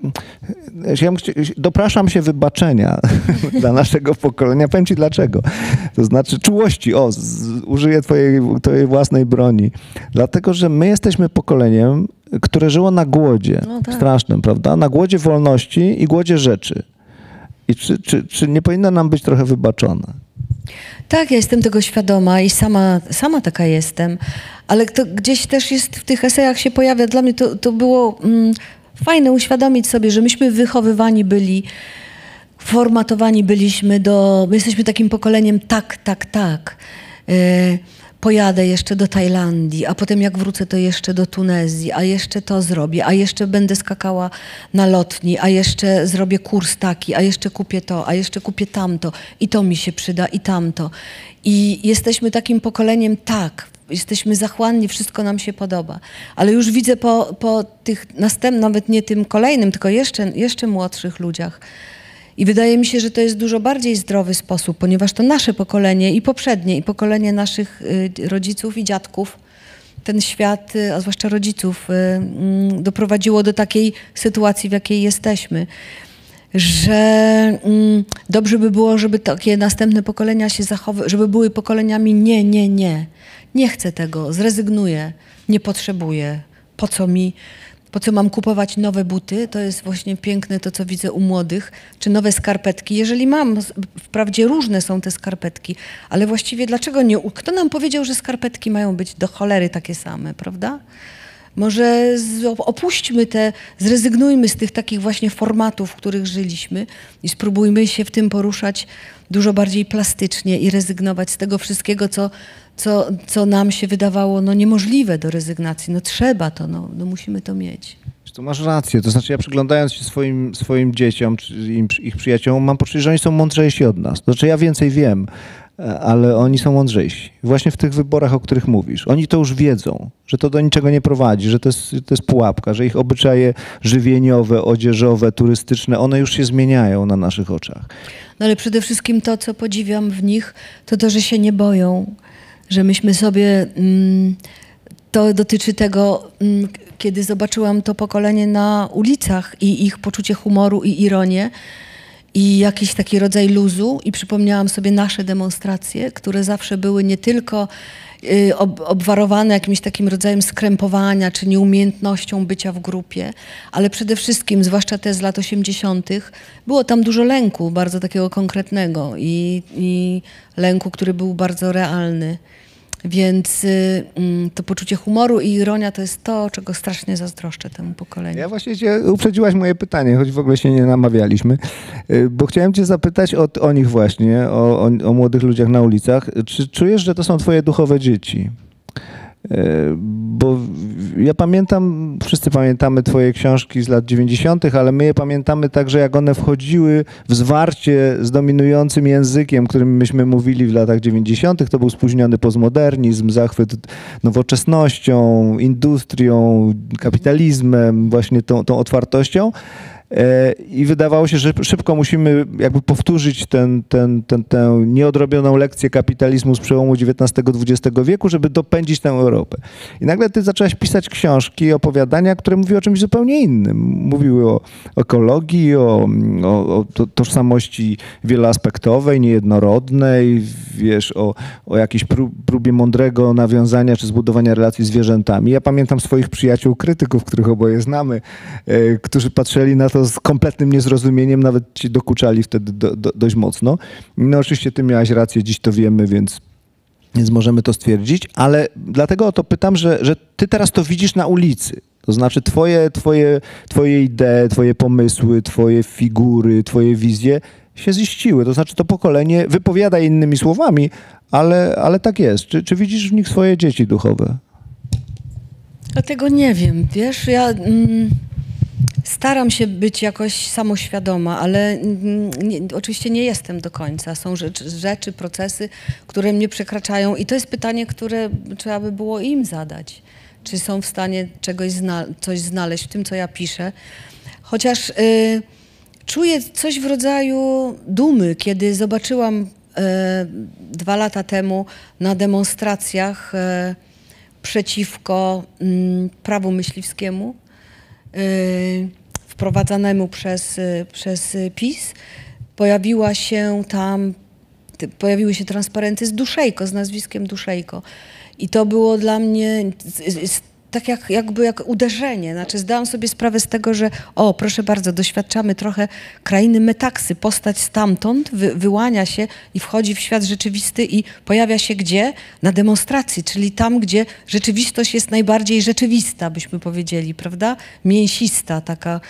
ja dopraszam się wybaczenia dla naszego pokolenia. Powiem ci dlaczego. To znaczy czułości. O, z, użyję twojej, twojej własnej broni. Dlatego, że my jesteśmy pokoleniem, które żyło na głodzie. No tak. Strasznym, prawda? Na głodzie wolności i głodzie rzeczy. I czy, czy, czy nie powinna nam być trochę wybaczona?
Tak, ja jestem tego świadoma i sama, sama taka jestem, ale to gdzieś też jest w tych esejach się pojawia. Dla mnie to, to było mm, fajne uświadomić sobie, że myśmy wychowywani byli, formatowani byliśmy do... My jesteśmy takim pokoleniem tak, tak, tak. Yy, pojadę jeszcze do Tajlandii, a potem jak wrócę, to jeszcze do Tunezji, a jeszcze to zrobię, a jeszcze będę skakała na lotni, a jeszcze zrobię kurs taki, a jeszcze kupię to, a jeszcze kupię tamto i to mi się przyda i tamto. I jesteśmy takim pokoleniem tak, jesteśmy zachłanni, wszystko nam się podoba. Ale już widzę po, po tych następnych, nawet nie tym kolejnym, tylko jeszcze, jeszcze młodszych ludziach. I wydaje mi się, że to jest dużo bardziej zdrowy sposób, ponieważ to nasze pokolenie i poprzednie, i pokolenie naszych y, rodziców i dziadków, ten świat, y, a zwłaszcza rodziców, y, y, doprowadziło do takiej sytuacji, w jakiej jesteśmy. Że y, dobrze by było, żeby takie następne pokolenia się zachowały, żeby były pokoleniami nie, nie, nie. Nie chcę tego, zrezygnuję, nie potrzebuję. Po co mi... Po co mam kupować nowe buty? To jest właśnie piękne to, co widzę u młodych. Czy nowe skarpetki? Jeżeli mam, wprawdzie różne są te skarpetki, ale właściwie dlaczego nie? Kto nam powiedział, że skarpetki mają być do cholery takie same, prawda? Może z, opuśćmy te, zrezygnujmy z tych takich właśnie formatów, w których żyliśmy i spróbujmy się w tym poruszać dużo bardziej plastycznie i rezygnować z tego wszystkiego, co, co, co nam się wydawało no, niemożliwe do rezygnacji. No trzeba to, no, no musimy to mieć.
To masz rację, to znaczy ja przyglądając się swoim, swoim dzieciom, czy im, ich przyjaciołom, mam poczucie, że oni są mądrzejsi od nas. To znaczy ja więcej wiem, ale oni są mądrzejsi. Właśnie w tych wyborach, o których mówisz. Oni to już wiedzą, że to do niczego nie prowadzi, że to jest, to jest pułapka, że ich obyczaje żywieniowe, odzieżowe, turystyczne, one już się zmieniają na naszych oczach.
No ale przede wszystkim to, co podziwiam w nich, to to, że się nie boją, że myśmy sobie... Mm, to dotyczy tego... Mm, kiedy zobaczyłam to pokolenie na ulicach i ich poczucie humoru i ironię i jakiś taki rodzaj luzu i przypomniałam sobie nasze demonstracje, które zawsze były nie tylko y, ob, obwarowane jakimś takim rodzajem skrępowania czy nieumiejętnością bycia w grupie, ale przede wszystkim, zwłaszcza te z lat osiemdziesiątych, było tam dużo lęku, bardzo takiego konkretnego i, i lęku, który był bardzo realny. Więc y, to poczucie humoru i ironia to jest to, czego strasznie zazdroszczę temu pokoleniu.
Ja właśnie cię uprzedziłaś moje pytanie, choć w ogóle się nie namawialiśmy, bo chciałem cię zapytać o, o nich właśnie, o, o, o młodych ludziach na ulicach. Czy czujesz, że to są twoje duchowe dzieci? Bo ja pamiętam, wszyscy pamiętamy twoje książki z lat dziewięćdziesiątych, ale my je pamiętamy także, jak one wchodziły w zwarcie z dominującym językiem, którym myśmy mówili w latach dziewięćdziesiątych. To był spóźniony postmodernizm, zachwyt nowoczesnością, industrią, kapitalizmem, właśnie tą, tą otwartością. I wydawało się, że szybko musimy jakby powtórzyć ten, ten, ten, tę nieodrobioną lekcję kapitalizmu z przełomu dziewiętnastego dwudziestego wieku, żeby dopędzić tę Europę. I nagle ty zaczęłaś pisać książki, opowiadania, które mówiły o czymś zupełnie innym. Mówiły o ekologii, o, o, o tożsamości wieloaspektowej, niejednorodnej, wiesz, o, o jakiejś próbie mądrego nawiązania czy zbudowania relacji z zwierzętami. Ja pamiętam swoich przyjaciół krytyków, których oboje znamy, którzy patrzyli na to z kompletnym niezrozumieniem, nawet ci dokuczali wtedy do, do, dość mocno. No oczywiście ty miałaś rację, dziś to wiemy, więc, więc możemy to stwierdzić, ale dlatego o to pytam, że, że ty teraz to widzisz na ulicy. To znaczy twoje, twoje, twoje idee, twoje pomysły, twoje figury, twoje wizje się ziściły. To znaczy to pokolenie wypowiada innymi słowami, ale, ale tak jest. Czy, czy widzisz w nich swoje dzieci duchowe?
Ja tego nie wiem, wiesz, ja... Mm... Staram się być jakoś samoświadoma, ale nie, oczywiście nie jestem do końca. Są rzeczy, rzeczy, procesy, które mnie przekraczają i to jest pytanie, które trzeba by było im zadać. Czy są w stanie czegoś zna coś znaleźć w tym, co ja piszę. Chociaż y, czuję coś w rodzaju dumy, kiedy zobaczyłam y, dwa lata temu na demonstracjach y, przeciwko y, prawu myśliwskiemu, wprowadzanemu przez, przez PiS, pojawiła się tam, pojawiły się transparenty z Duszejko, z nazwiskiem Duszejko. I to było dla mnie tak jak, jakby jak uderzenie. Znaczy zdałam sobie sprawę z tego, że o, proszę bardzo, doświadczamy trochę krainy metaksy. Postać stamtąd wy, wyłania się i wchodzi w świat rzeczywisty i pojawia się gdzie? Na demonstracji, czyli tam, gdzie rzeczywistość jest najbardziej rzeczywista, byśmy powiedzieli, prawda? Mięsista, taka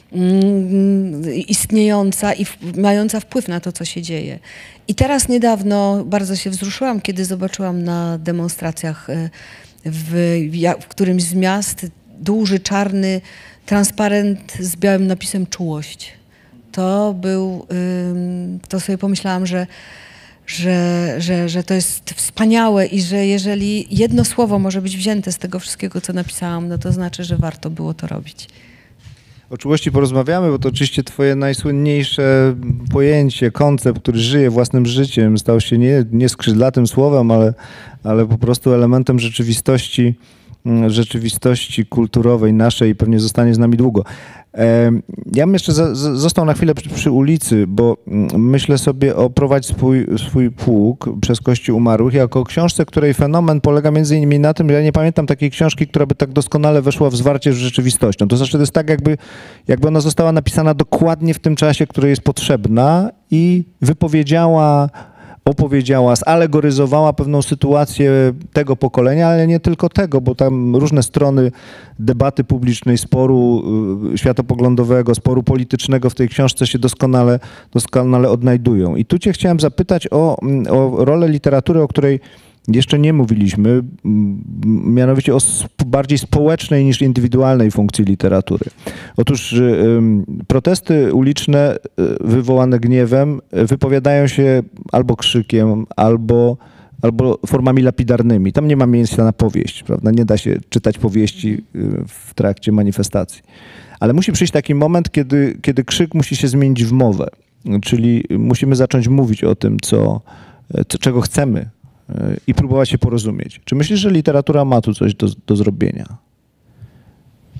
mm, istniejąca i w, mająca wpływ na to, co się dzieje. I teraz niedawno bardzo się wzruszyłam, kiedy zobaczyłam na demonstracjach W, w którymś z miast duży, czarny transparent z białym napisem czułość. To był, to sobie pomyślałam, że, że, że, że to jest wspaniałe i że jeżeli jedno słowo może być wzięte z tego wszystkiego, co napisałam, no to znaczy, że warto było to robić.
O czułości porozmawiamy, bo to oczywiście twoje najsłynniejsze pojęcie, koncept, który żyje własnym życiem, stał się nie, nie skrzydlatym słowem, ale, ale po prostu elementem rzeczywistości, rzeczywistości kulturowej naszej i pewnie zostanie z nami długo. Ja bym jeszcze za, został na chwilę przy, przy ulicy, bo myślę sobie o Prowadź swój, swój pług przez Kościół umarłych jako o książce, której fenomen polega między innymi na tym, że ja nie pamiętam takiej książki, która by tak doskonale weszła w zwarcie z rzeczywistością. To znaczy to jest tak, jakby, jakby ona została napisana dokładnie w tym czasie, który jest potrzebna i wypowiedziała, opowiedziała, zalegoryzowała pewną sytuację tego pokolenia, ale nie tylko tego, bo tam różne strony debaty publicznej, sporu światopoglądowego, sporu politycznego w tej książce się doskonale, doskonale odnajdują. I tu cię chciałem zapytać o, o rolę literatury, o której jeszcze nie mówiliśmy, mianowicie o bardziej społecznej niż indywidualnej funkcji literatury. Otóż protesty uliczne wywołane gniewem wypowiadają się albo krzykiem, albo, albo formami lapidarnymi. Tam nie ma miejsca na powieść, prawda? Nie da się czytać powieści w trakcie manifestacji. Ale musi przyjść taki moment, kiedy, kiedy krzyk musi się zmienić w mowę, czyli musimy zacząć mówić o tym, co, co, czego chcemy, i próbować się porozumieć. Czy myślisz, że literatura ma tu coś do, do zrobienia?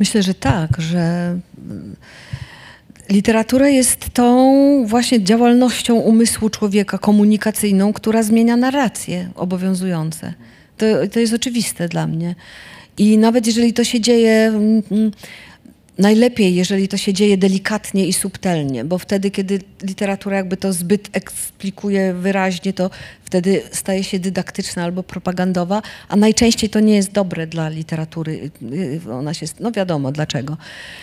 Myślę, że tak, że literatura jest tą właśnie działalnością umysłu człowieka komunikacyjną, która zmienia narracje obowiązujące. To, to jest oczywiste dla mnie. I nawet jeżeli to się dzieje, najlepiej, jeżeli to się dzieje delikatnie i subtelnie, bo wtedy, kiedy literatura jakby to zbyt eksplikuje wyraźnie, to wtedy staje się dydaktyczna albo propagandowa, a najczęściej to nie jest dobre dla literatury. Ona się, no wiadomo dlaczego.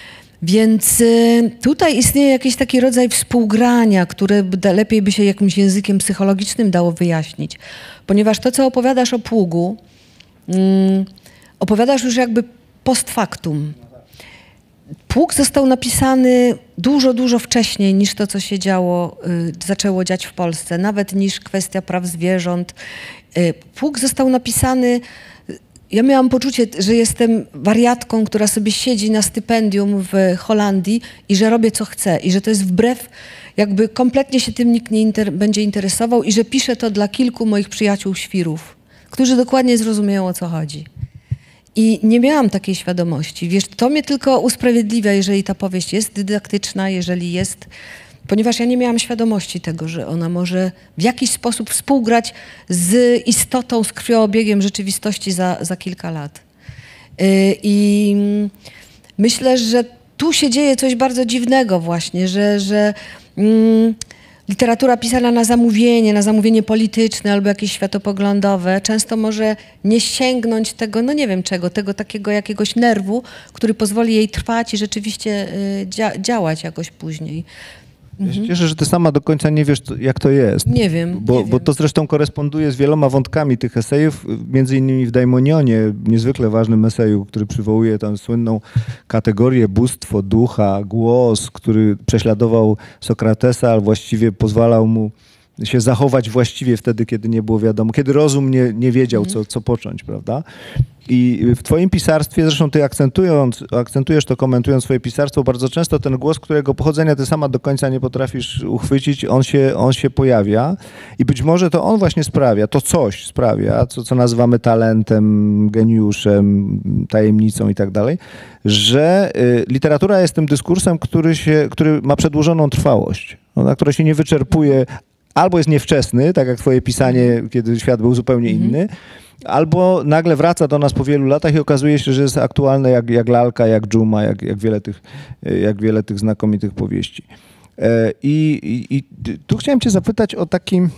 Więc tutaj istnieje jakiś taki rodzaj współgrania, które lepiej by się jakimś językiem psychologicznym dało wyjaśnić. Ponieważ to, co opowiadasz o Pługu, um, opowiadasz już jakby post factum. Pług został napisany dużo, dużo wcześniej niż to, co się działo, y, zaczęło dziać w Polsce, nawet niż kwestia praw zwierząt. Y, Pług został napisany. Ja miałam poczucie, że jestem wariatką, która sobie siedzi na stypendium w Holandii i że robię co chcę i że to jest wbrew, jakby kompletnie się tym nikt nie inter będzie interesował i że piszę to dla kilku moich przyjaciół świrów, którzy dokładnie zrozumieją, o co chodzi. I nie miałam takiej świadomości. Wiesz, to mnie tylko usprawiedliwia, jeżeli ta powieść jest dydaktyczna, jeżeli jest... Ponieważ ja nie miałam świadomości tego, że ona może w jakiś sposób współgrać z istotą, z krwiobiegiem rzeczywistości za, za kilka lat. Yy, I myślę, że tu się dzieje coś bardzo dziwnego właśnie, że, że mm, literatura pisana na zamówienie, na zamówienie polityczne albo jakieś światopoglądowe często może nie sięgnąć tego, no nie wiem czego, tego takiego jakiegoś nerwu, który pozwoli jej trwać i rzeczywiście yy, dzia działać jakoś później.
Ja się cieszę, że ty sama do końca nie wiesz, jak to jest.
Nie wiem.
Bo,
nie
bo
wiem.
to zresztą koresponduje z wieloma wątkami tych esejów, między innymi w Daimonionie, niezwykle ważnym eseju, który przywołuje tę słynną kategorię bóstwo, ducha, głos, który prześladował Sokratesa, ale właściwie pozwalał mu się zachować właściwie wtedy, kiedy nie było wiadomo, kiedy rozum nie, nie wiedział, co, co począć, prawda? I w twoim pisarstwie, zresztą ty akcentując, akcentujesz to, komentując swoje pisarstwo, bardzo często ten głos, którego pochodzenia ty sama do końca nie potrafisz uchwycić, on się, on się pojawia i być może to on właśnie sprawia, to coś sprawia, co, co nazywamy talentem, geniuszem, tajemnicą i tak dalej, że y, literatura jest tym dyskursem, który, się, który ma przedłużoną trwałość, ona, która się nie wyczerpuje, albo jest niewczesny, tak jak twoje pisanie, kiedy świat był zupełnie inny, albo nagle wraca do nas po wielu latach i okazuje się, że jest aktualne jak, jak Lalka, jak Dżuma, jak, jak, wiele tych, jak wiele tych znakomitych powieści. I, i, i tu chciałem cię zapytać o takim,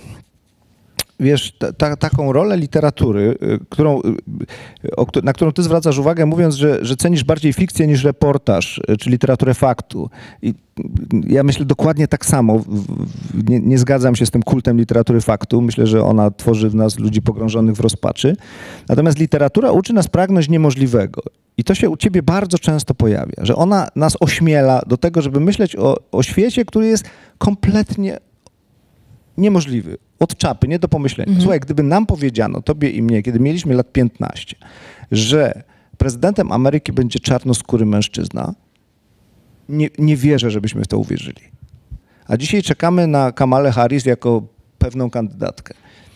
wiesz, ta, ta, taką rolę literatury, którą, o, na którą ty zwracasz uwagę, mówiąc, że, że cenisz bardziej fikcję niż reportaż, czy literaturę faktu. I ja myślę dokładnie tak samo. Nie, nie zgadzam się z tym kultem literatury faktu. Myślę, że ona tworzy w nas ludzi pogrążonych w rozpaczy. Natomiast literatura uczy nas pragnąć niemożliwego. I to się u ciebie bardzo często pojawia, że ona nas ośmiela do tego, żeby myśleć o, o świecie, który jest kompletnie niemożliwy. Od czapy, nie do pomyślenia. Mhm. Słuchaj, gdyby nam powiedziano, tobie i mnie, kiedy mieliśmy lat piętnaście, że prezydentem Ameryki będzie czarnoskóry mężczyzna, nie, nie wierzę, żebyśmy w to uwierzyli. A dzisiaj czekamy na Kamalę Harris jako pewną kandydatkę.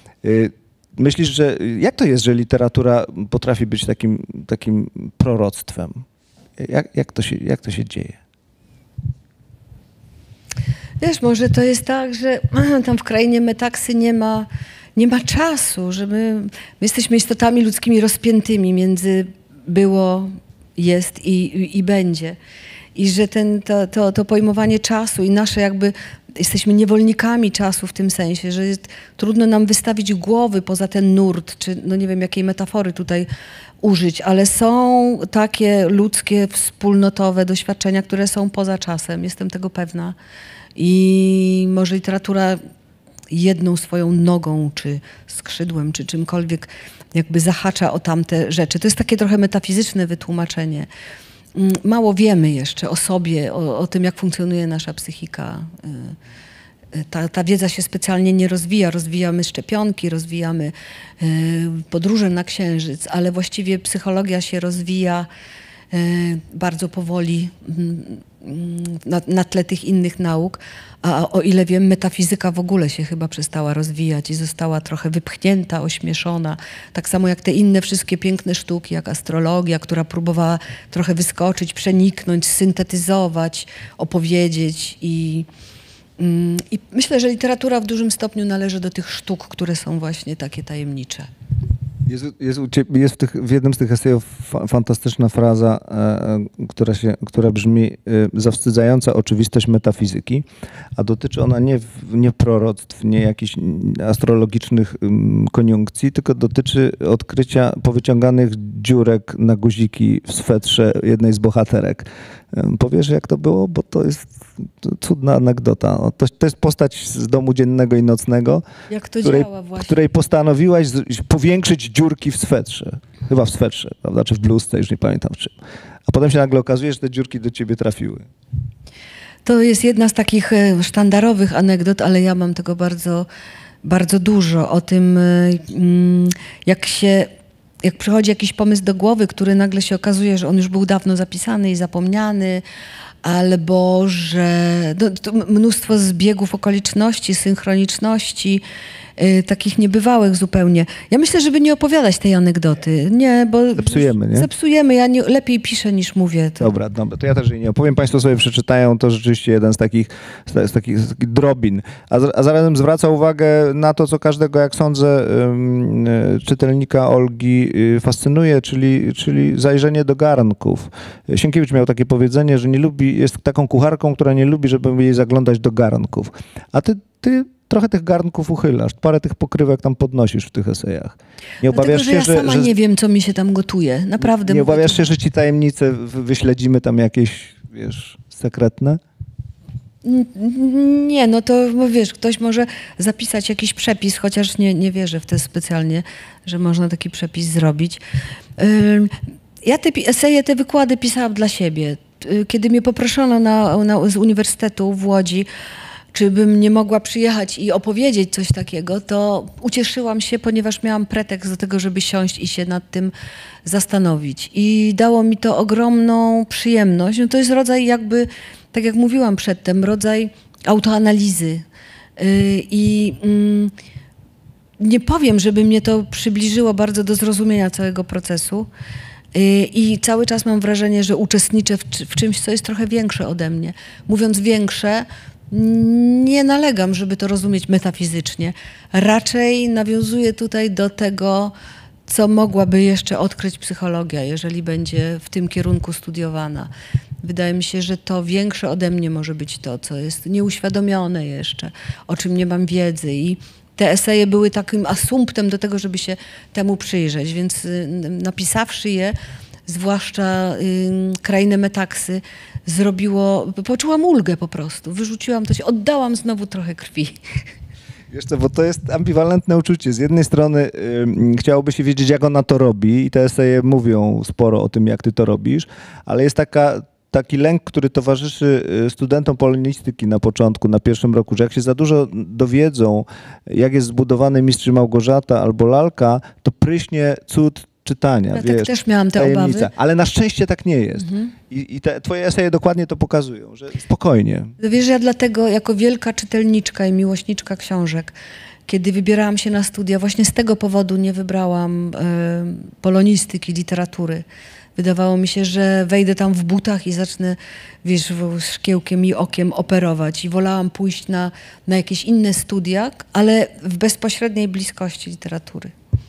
Myślisz, że jak to jest, że literatura potrafi być takim, takim proroctwem? Jak, jak, to się, jak to się dzieje?
Wiesz, może to jest tak, że tam w krainie Metaksy nie ma, nie ma czasu, że my, my jesteśmy istotami ludzkimi rozpiętymi między było, jest i, i, i będzie. I że ten, to, to, to pojmowanie czasu i nasze jakby, jesteśmy niewolnikami czasu w tym sensie, że jest, trudno nam wystawić głowy poza ten nurt, czy no nie wiem jakiej metafory tutaj użyć, ale są takie ludzkie, wspólnotowe doświadczenia, które są poza czasem, jestem tego pewna. I może literatura jedną swoją nogą, czy skrzydłem, czy czymkolwiek jakby zahacza o tamte rzeczy. To jest takie trochę metafizyczne wytłumaczenie. Mało wiemy jeszcze o sobie, o, o tym, jak funkcjonuje nasza psychika. Ta, ta wiedza się specjalnie nie rozwija. Rozwijamy szczepionki, rozwijamy podróże na Księżyc, ale właściwie psychologia się rozwija bardzo powoli na, na tle tych innych nauk, a o ile wiem, metafizyka w ogóle się chyba przestała rozwijać i została trochę wypchnięta, ośmieszona. Tak samo jak te inne wszystkie piękne sztuki, jak astrologia, która próbowała trochę wyskoczyć, przeniknąć, syntetyzować, opowiedzieć i, i myślę, że literatura w dużym stopniu należy do tych sztuk, które są właśnie takie tajemnicze.
Jest, jest, jest w, tych, w jednym z tych esejów fa fantastyczna fraza, e, która, się, która brzmi e, zawstydzająca oczywistość metafizyki, a dotyczy ona nie, nie proroctw, nie jakichś astrologicznych um, koniunkcji, tylko dotyczy odkrycia powyciąganych dziurek na guziki w swetrze jednej z bohaterek. E, powiesz, jak to było? Bo to jest cudna anegdota. O, to, to jest postać z domu dziennego i nocnego,
jak to
której,
działa właśnie.
której postanowiłaś z, powiększyć dziurki w swetrze. Chyba w swetrze, prawda? Czy w bluzce, już nie pamiętam w czym. A potem się nagle okazuje, że te dziurki do ciebie trafiły.
To jest jedna z takich sztandarowych anegdot, ale ja mam tego bardzo, bardzo dużo. O tym, jak się, jak przychodzi jakiś pomysł do głowy, który nagle się okazuje, że on już był dawno zapisany i zapomniany, albo że no, to mnóstwo zbiegów okoliczności, synchroniczności, y, takich niebywałych zupełnie. Ja myślę, żeby nie opowiadać tej anegdoty. Nie, bo
zepsujemy, nie?
Zepsujemy. Ja nie, lepiej piszę niż mówię. To.
Dobra, dobra, to ja też jej nie opowiem. Państwo sobie przeczytają, to rzeczywiście jeden z takich, z takich, z takich drobin. A, a zarazem zwraca uwagę na to, co każdego, jak sądzę, um, czytelnika Olgi fascynuje, czyli, czyli zajrzenie do garnków. Sienkiewicz miał takie powiedzenie, że nie lubi, jest taką kucharką, która nie lubi, żeby jej zaglądać do garnków. A ty, ty trochę tych garnków uchylasz, parę tych pokrywek tam podnosisz w tych esejach. Nie obawiasz
Dlatego, że
się,
ja sama
że, że
nie wiem, co mi się tam gotuje. Naprawdę.
nie obawiasz
to...
się, że ci tajemnice wyśledzimy tam jakieś, wiesz, sekretne?
Nie, no to wiesz, ktoś może zapisać jakiś przepis, chociaż nie, nie wierzę w to specjalnie, że można taki przepis zrobić. Ja te eseje, te wykłady pisałam dla siebie. Kiedy mnie poproszono na, na, z Uniwersytetu w Łodzi, czy bym nie mogła przyjechać i opowiedzieć coś takiego, to ucieszyłam się, ponieważ miałam pretekst do tego, żeby siąść i się nad tym zastanowić. I dało mi to ogromną przyjemność. No to jest rodzaj jakby, tak jak mówiłam przedtem, rodzaj autoanalizy. I nie powiem, żeby mnie to przybliżyło bardzo do zrozumienia całego procesu. I cały czas mam wrażenie, że uczestniczę w, w czymś, co jest trochę większe ode mnie. Mówiąc większe, nie nalegam, żeby to rozumieć metafizycznie. Raczej nawiązuję tutaj do tego, co mogłaby jeszcze odkryć psychologia, jeżeli będzie w tym kierunku studiowana. Wydaje mi się, że to większe ode mnie może być to, co jest nieuświadomione jeszcze, o czym nie mam wiedzy. I te eseje były takim asumptem do tego, żeby się temu przyjrzeć, więc napisawszy je, zwłaszcza y, Krainę Metaksy, zrobiło, poczułam ulgę po prostu. Wyrzuciłam to się, oddałam znowu trochę krwi.
Wiesz co, bo to jest ambiwalentne uczucie. Z jednej strony y, chciałoby się wiedzieć, jak ona to robi i te eseje mówią sporo o tym, jak ty to robisz, ale jest taka, taki lęk, który towarzyszy studentom polonistyki na początku, na pierwszym roku, że jak się za dużo dowiedzą, jak jest zbudowany Mistrz Małgorzata albo Lalka, to pryśnie cud czytania.
Ja
wiesz,
tak też miałam te
tajemnica.
obawy.
Ale na szczęście tak nie jest. Mhm. I, i te twoje eseje dokładnie to pokazują, że spokojnie.
Wiesz, ja dlatego jako wielka czytelniczka i miłośniczka książek, kiedy wybierałam się na studia, właśnie z tego powodu nie wybrałam y, polonistyki, literatury. Wydawało mi się, że wejdę tam w butach i zacznę, wiesz, szkiełkiem i okiem operować. I wolałam pójść na, na jakieś inne studia, ale w bezpośredniej bliskości literatury.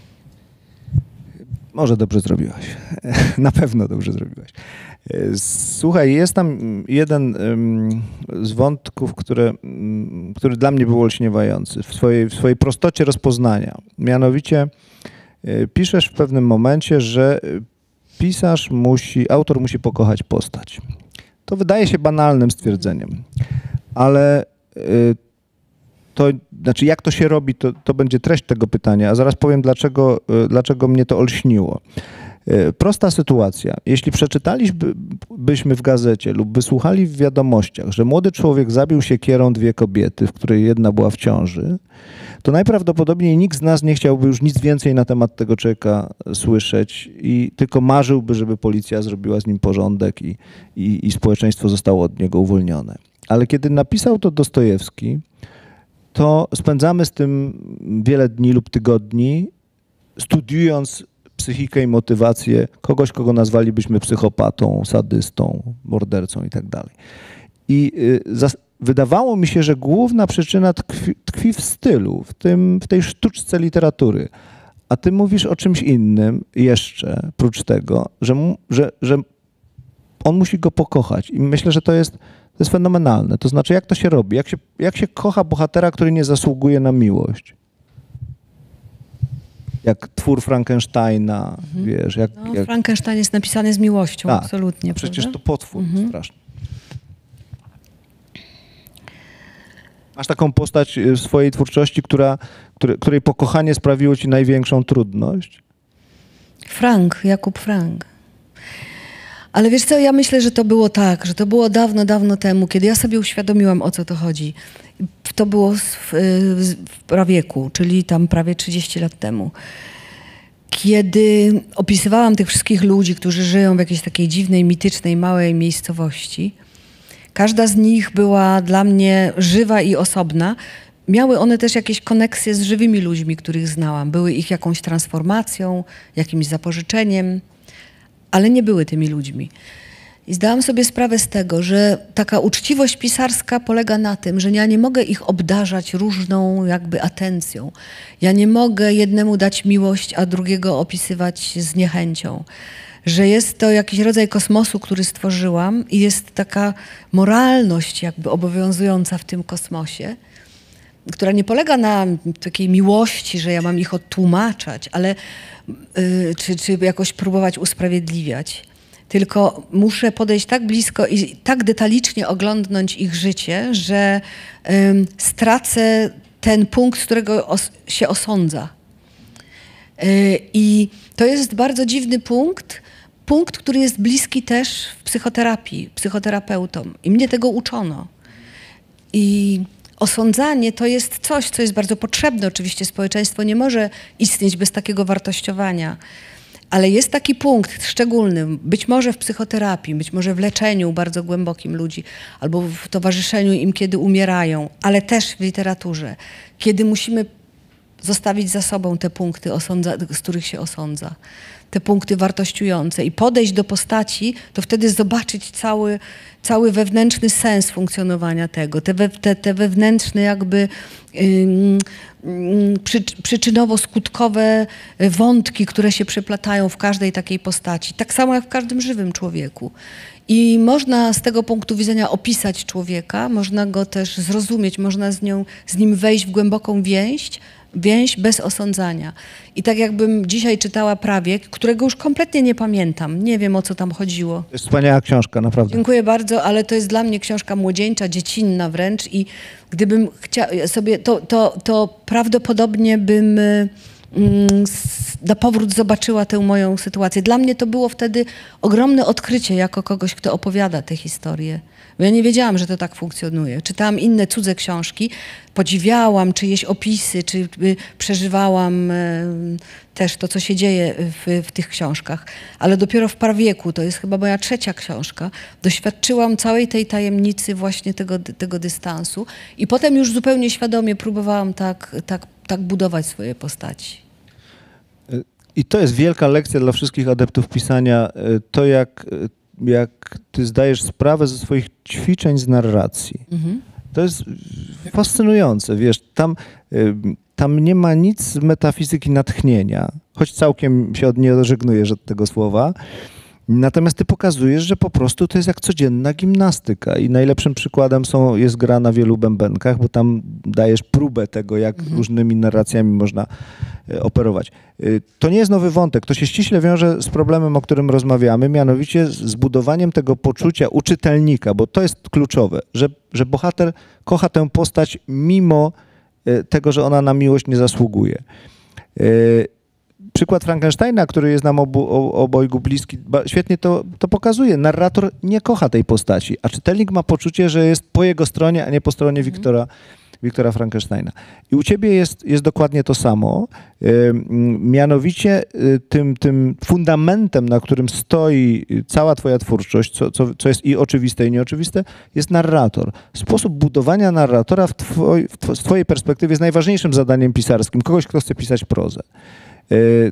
Może dobrze zrobiłaś. Na pewno dobrze zrobiłaś. Słuchaj, jest tam jeden z wątków, które, który dla mnie był olśniewający w swojej, w swojej prostocie rozpoznania. Mianowicie piszesz w pewnym momencie, że pisarz musi, autor musi pokochać postać. To wydaje się banalnym stwierdzeniem, ale to, znaczy jak to się robi, to, to będzie treść tego pytania, a zaraz powiem, dlaczego, dlaczego mnie to olśniło. Prosta sytuacja. Jeśli przeczytalibyśmy w gazecie lub wysłuchali w wiadomościach, że młody człowiek zabił siekierą dwie kobiety, w której jedna była w ciąży, to najprawdopodobniej nikt z nas nie chciałby już nic więcej na temat tego człowieka słyszeć i tylko marzyłby, żeby policja zrobiła z nim porządek i, i, i społeczeństwo zostało od niego uwolnione. Ale kiedy napisał to Dostojewski, to spędzamy z tym wiele dni lub tygodni, studiując psychikę i motywację kogoś, kogo nazwalibyśmy psychopatą, sadystą, mordercą i tak dalej. I wydawało mi się, że główna przyczyna tkwi, tkwi w stylu, w, tym, w tej sztuczce literatury. A ty mówisz o czymś innym jeszcze, prócz tego, że, mu, że, że on musi go pokochać. I myślę, że to jest, to jest fenomenalne. To znaczy, jak to się robi? Jak się, jak się kocha bohatera, który nie zasługuje na miłość? Jak twór Frankensteina, mhm. wiesz. Jak,
no,
jak...
Frankenstein jest napisany z miłością, tak, absolutnie.
Przecież
prawda?
to potwór
mhm.
straszny. Masz taką postać w swojej twórczości, która, której, której pokochanie sprawiło ci największą trudność?
Frank, Jakub Frank. Ale wiesz co, ja myślę, że to było tak, że to było dawno, dawno temu, kiedy ja sobie uświadomiłam, o co to chodzi. To było w, w prawieku, czyli tam prawie trzydzieści lat temu. Kiedy opisywałam tych wszystkich ludzi, którzy żyją w jakiejś takiej dziwnej, mitycznej, małej miejscowości, każda z nich była dla mnie żywa i osobna. Miały one też jakieś koneksje z żywymi ludźmi, których znałam. Były ich jakąś transformacją, jakimś zapożyczeniem, ale nie były tymi ludźmi. I zdałam sobie sprawę z tego, że taka uczciwość pisarska polega na tym, że ja nie mogę ich obdarzać różną jakby atencją. Ja nie mogę jednemu dać miłość, a drugiego opisywać z niechęcią. Że jest to jakiś rodzaj kosmosu, który stworzyłam i jest taka moralność jakby obowiązująca w tym kosmosie, która nie polega na takiej miłości, że ja mam ich odtłumaczać, ale yy, czy, czy jakoś próbować usprawiedliwiać. Tylko muszę podejść tak blisko i tak detalicznie oglądnąć ich życie, że yy, stracę ten punkt, z którego os się osądza. Yy, I to jest bardzo dziwny punkt, punkt, który jest bliski też w psychoterapii, psychoterapeutom. I mnie tego uczono. I osądzanie to jest coś, co jest bardzo potrzebne. Oczywiście społeczeństwo nie może istnieć bez takiego wartościowania. Ale jest taki punkt szczególny, być może w psychoterapii, być może w leczeniu bardzo głębokim ludzi, albo w towarzyszeniu im, kiedy umierają, ale też w literaturze, kiedy musimy zostawić za sobą te punkty, z których się osądza, te punkty wartościujące i podejść do postaci, to wtedy zobaczyć cały, cały wewnętrzny sens funkcjonowania tego, te, we, te, te wewnętrzne jakby ym, ym, przy, przyczynowo-skutkowe wątki, które się przeplatają w każdej takiej postaci, tak samo jak w każdym żywym człowieku. I można z tego punktu widzenia opisać człowieka, można go też zrozumieć, można z, nią, z nim wejść w głęboką więź, więź bez osądzania. I tak jakbym dzisiaj czytała Prawiek, którego już kompletnie nie pamiętam. Nie wiem, o co tam chodziło.
To jest wspaniała książka, naprawdę.
Dziękuję bardzo, ale to jest dla mnie książka młodzieńcza, dziecinna wręcz i gdybym chciała sobie, to, to, to prawdopodobnie bym na powrót zobaczyła tę moją sytuację. Dla mnie to było wtedy ogromne odkrycie jako kogoś, kto opowiada tę historię. Bo ja nie wiedziałam, że to tak funkcjonuje. Czytałam inne cudze książki, podziwiałam czyjeś opisy, czy przeżywałam też to, co się dzieje w, w tych książkach. Ale dopiero w Prawieku, to jest chyba moja trzecia książka, doświadczyłam całej tej tajemnicy właśnie tego, tego dystansu i potem już zupełnie świadomie próbowałam tak, tak, tak budować swoje postaci.
I to jest wielka lekcja dla wszystkich adeptów pisania. To, jak, jak ty zdajesz sprawę ze swoich ćwiczeń z narracji. Mhm. To jest fascynujące, wiesz, tam, tam nie ma nic z metafizyki natchnienia, choć całkiem się od niej odżegnujesz od tego słowa. Natomiast ty pokazujesz, że po prostu to jest jak codzienna gimnastyka i najlepszym przykładem są, jest gra na wielu bębenkach, bo tam dajesz próbę tego, jak mhm. różnymi narracjami można operować. To nie jest nowy wątek, to się ściśle wiąże z problemem, o którym rozmawiamy, mianowicie z budowaniem tego poczucia u czytelnika, bo to jest kluczowe, że, że bohater kocha tę postać mimo tego, że ona na miłość nie zasługuje. przykład Frankensteina, który jest nam obu, o, obojgu bliski, świetnie to, to pokazuje. Narrator nie kocha tej postaci, a czytelnik ma poczucie, że jest po jego stronie, a nie po stronie mhm. Wiktora, Wiktora Frankensteina. I u ciebie jest, jest dokładnie to samo. Yy, mianowicie yy, tym, tym fundamentem, na którym stoi cała twoja twórczość, co, co, co jest i oczywiste, i nieoczywiste, jest narrator. Sposób budowania narratora w, twoj, w tw- z twojej perspektywy jest najważniejszym zadaniem pisarskim. Kogoś, kto chce pisać prozę. Yy,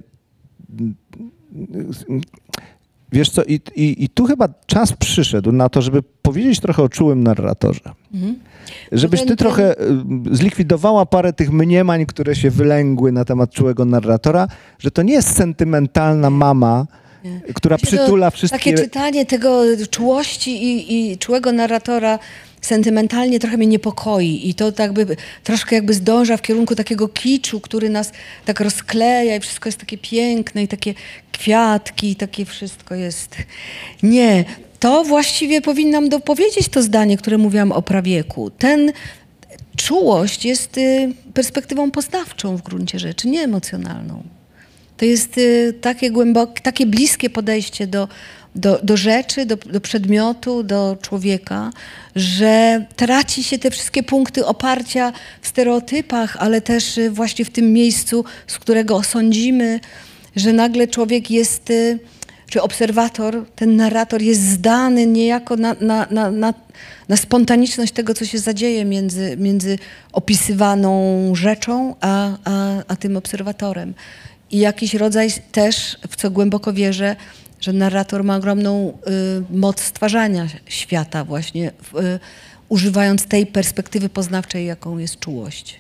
Wiesz co, i, i, i tu chyba czas przyszedł na to, żeby powiedzieć trochę o czułym narratorze. Mhm. Żebyś ty trochę zlikwidowała parę tych mniemań, które się wylęgły na temat czułego narratora, że to nie jest sentymentalna mama, nie. która Właśnie przytula wszystkie...
Takie czytanie tego czułości i, i czułego narratora sentymentalnie trochę mnie niepokoi i to tak by troszkę jakby zdąża w kierunku takiego kiczu, który nas tak rozkleja i wszystko jest takie piękne i takie kwiatki i takie wszystko jest... Nie, to właściwie powinnam dopowiedzieć to zdanie, które mówiłam o prawieku. Ten czułość jest y, perspektywą poznawczą w gruncie rzeczy, nie emocjonalną. To jest y, takie głębokie, takie bliskie podejście do Do, do rzeczy, do, do przedmiotu, do człowieka, że traci się te wszystkie punkty oparcia w stereotypach, ale też właśnie w tym miejscu, z którego osądzimy, że nagle człowiek jest, czy obserwator, ten narrator jest zdany niejako na, na, na, na, na spontaniczność tego, co się zadzieje między, między opisywaną rzeczą, a, a, a tym obserwatorem. I jakiś rodzaj też, w co głęboko wierzę, że narrator ma ogromną y, moc stwarzania świata właśnie, y, używając tej perspektywy poznawczej, jaką jest czułość.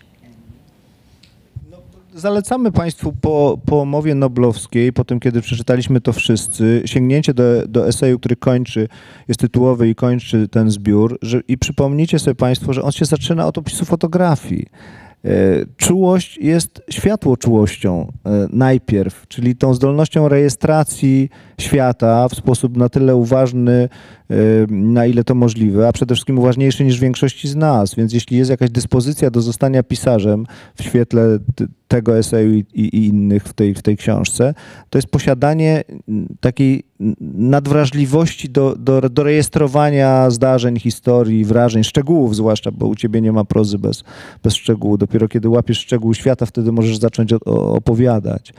No, zalecamy Państwu po, po mowie noblowskiej, po tym, kiedy przeczytaliśmy to wszyscy, sięgnięcie do, do eseju, który kończy, jest tytułowy i kończy ten zbiór, że, i przypomnijcie sobie Państwo, że on się zaczyna od opisu fotografii. Czułość jest światłoczułością najpierw, czyli tą zdolnością rejestracji świata w sposób na tyle uważny, na ile to możliwe, a przede wszystkim uważniejszy niż większości z nas. Więc jeśli jest jakaś dyspozycja do zostania pisarzem w świetle tego eseju i, i innych w tej, w tej książce, to jest posiadanie takiej nadwrażliwości do, do, do rejestrowania zdarzeń, historii, wrażeń, szczegółów zwłaszcza, bo u ciebie nie ma prozy bez, bez szczegółu. Dopiero kiedy łapiesz szczegół świata, wtedy możesz zacząć o, o, opowiadać.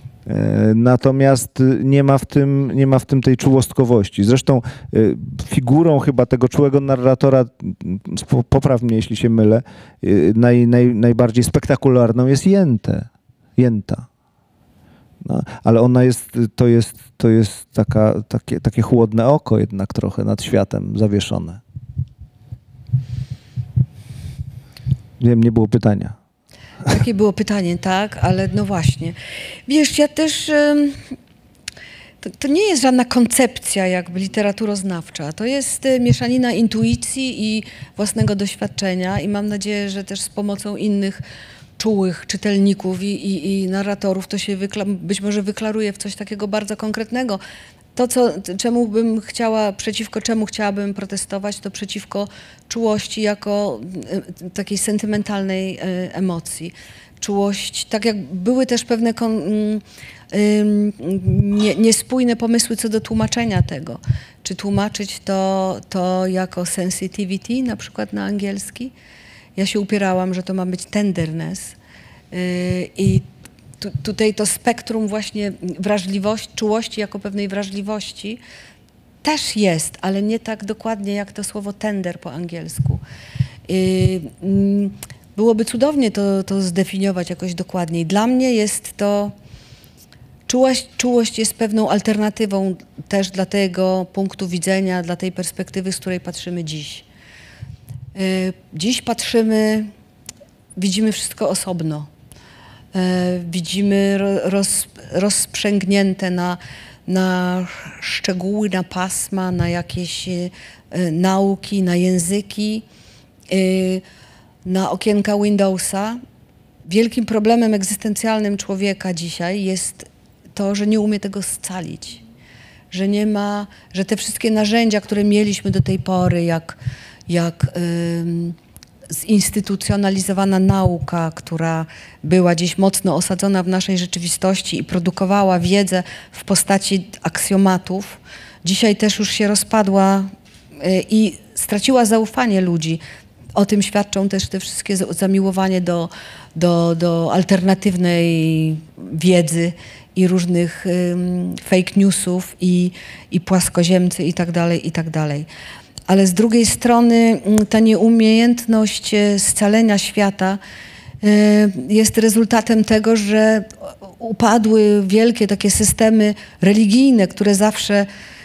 Natomiast nie ma w tym, nie ma w tym tej czułostkowości. Zresztą figurą chyba tego czułego narratora, popraw mnie, jeśli się mylę, naj, naj, najbardziej spektakularną jest Jętę. Jęta. No, ale ona jest, to jest, to jest taka, takie, takie chłodne oko jednak trochę nad światem zawieszone. Wiem, nie było pytania.
Takie było pytanie, tak, ale no właśnie. Wiesz, ja też... To, to nie jest żadna koncepcja jakby literaturoznawcza. To jest mieszanina intuicji i własnego doświadczenia i mam nadzieję, że też z pomocą innych czułych czytelników i, i, i narratorów to się wykla- być może wyklaruje w coś takiego bardzo konkretnego. To, co, czemu bym chciała, przeciwko czemu chciałabym protestować, to przeciwko czułości jako y, takiej sentymentalnej y, emocji. Czułość, tak jak były też pewne kon, y, y, nie, niespójne pomysły co do tłumaczenia tego. Czy tłumaczyć to, to jako sensitivity, na przykład na angielski. Ja się upierałam, że to ma być tenderness. Y, i Tu, tutaj to spektrum właśnie wrażliwości, czułości jako pewnej wrażliwości też jest, ale nie tak dokładnie jak to słowo tender po angielsku. Yy, byłoby cudownie to, to zdefiniować jakoś dokładniej. Dla mnie jest to, czułość, czułość jest pewną alternatywą też dla tego punktu widzenia, dla tej perspektywy, z której patrzymy dziś. Yy, dziś patrzymy, widzimy wszystko osobno. Widzimy roz, rozsprzęgnięte na, na szczegóły, na pasma, na jakieś y, nauki, na języki, y, na okienka Windowsa. Wielkim problemem egzystencjalnym człowieka dzisiaj jest to, że nie umie tego scalić. Że nie ma, że te wszystkie narzędzia, które mieliśmy do tej pory, jak, jak y, zinstytucjonalizowana nauka, która była gdzieś mocno osadzona w naszej rzeczywistości i produkowała wiedzę w postaci aksjomatów, dzisiaj też już się rozpadła i straciła zaufanie ludzi. O tym świadczą też te wszystkie zamiłowanie do, do, do alternatywnej wiedzy i różnych um, fake newsów i, i płaskoziemcy i tak dalej, i tak dalej. Ale z drugiej strony ta nieumiejętność scalenia świata jest rezultatem tego, że upadły wielkie takie systemy religijne, które zawsze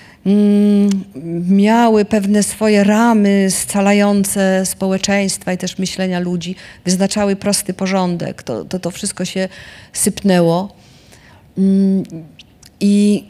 miały pewne swoje ramy scalające społeczeństwa i też myślenia ludzi, wyznaczały prosty porządek. To, to, to wszystko się sypnęło. I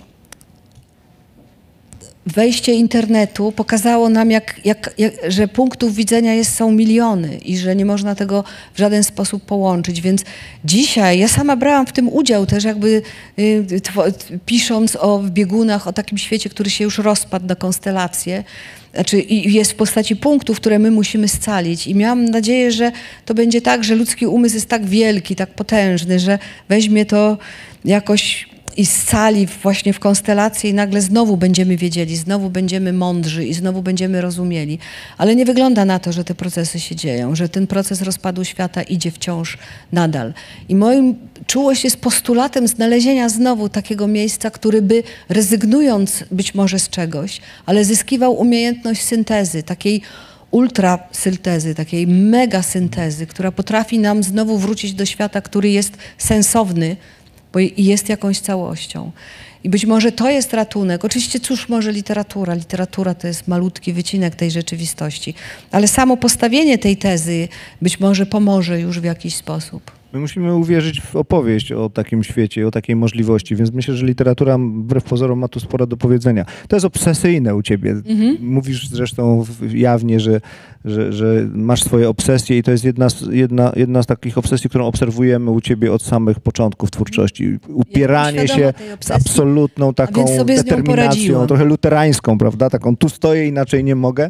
wejście internetu pokazało nam, jak, jak, jak, że punktów widzenia jest, są miliony i że nie można tego w żaden sposób połączyć. Więc dzisiaj, ja sama brałam w tym udział też jakby y, tw, pisząc o w biegunach, o takim świecie, który się już rozpadł na konstelacje. Znaczy, i jest w postaci punktów, które my musimy scalić. I miałam nadzieję, że to będzie tak, że ludzki umysł jest tak wielki, tak potężny, że weźmie to jakoś i scali właśnie w konstelację i nagle znowu będziemy wiedzieli, znowu będziemy mądrzy i znowu będziemy rozumieli. Ale nie wygląda na to, że te procesy się dzieją, że ten proces rozpadu świata idzie wciąż nadal. I moim czułość jest postulatem znalezienia znowu takiego miejsca, który by, rezygnując być może z czegoś, ale zyskiwał umiejętność syntezy, takiej ultrasyntezy, takiej megasyntezy, która potrafi nam znowu wrócić do świata, który jest sensowny, bo jest jakąś całością. I być może to jest ratunek. Oczywiście cóż może literatura? Literatura to jest malutki wycinek tej rzeczywistości. Ale samo postawienie tej tezy być może pomoże już w jakiś sposób.
My musimy uwierzyć w opowieść o takim świecie, o takiej możliwości, więc myślę, że literatura wbrew pozorom ma tu sporo do powiedzenia. To jest obsesyjne u ciebie. Mhm. Mówisz zresztą jawnie, że, że, że masz swoje obsesje i to jest jedna z, jedna, jedna z takich obsesji, którą obserwujemy u ciebie od samych początków twórczości. Upieranie ja się z absolutną taką determinacją, trochę luterańską, prawda? Taką tu stoję, inaczej nie mogę.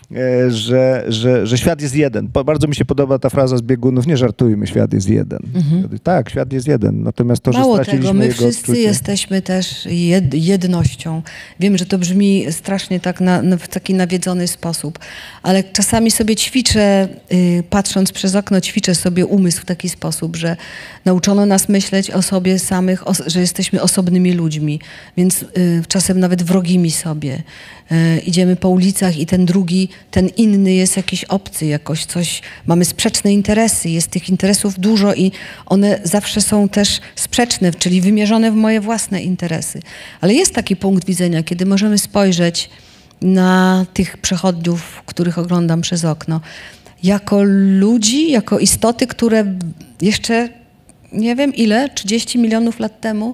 Że, że, że świat jest jeden. Bardzo mi się podoba ta fraza z biegunów, nie żartujmy, świat jest jeden. Mhm. Tak, świat jest jeden, natomiast to,
Mało
że straciliśmy
tego, my
jego
wszyscy
odczucie.
jesteśmy też jed, jednością. Wiem, że to brzmi strasznie tak na, na, w taki nawiedzony sposób, ale czasami sobie ćwiczę, y, patrząc przez okno, ćwiczę sobie umysł w taki sposób, że nauczono nas myśleć o sobie samych, o, że jesteśmy osobnymi ludźmi, więc y, czasem nawet wrogimi sobie. Y, idziemy po ulicach i ten drugi, ten inny jest jakiś obcy, jakoś coś, mamy sprzeczne interesy, jest tych interesów dużo i one zawsze są też sprzeczne, czyli wymierzone w moje własne interesy. Ale jest taki punkt widzenia, kiedy możemy spojrzeć na tych przechodniów, których oglądam przez okno, jako ludzi, jako istoty, które jeszcze, nie wiem ile, trzydzieści milionów lat temu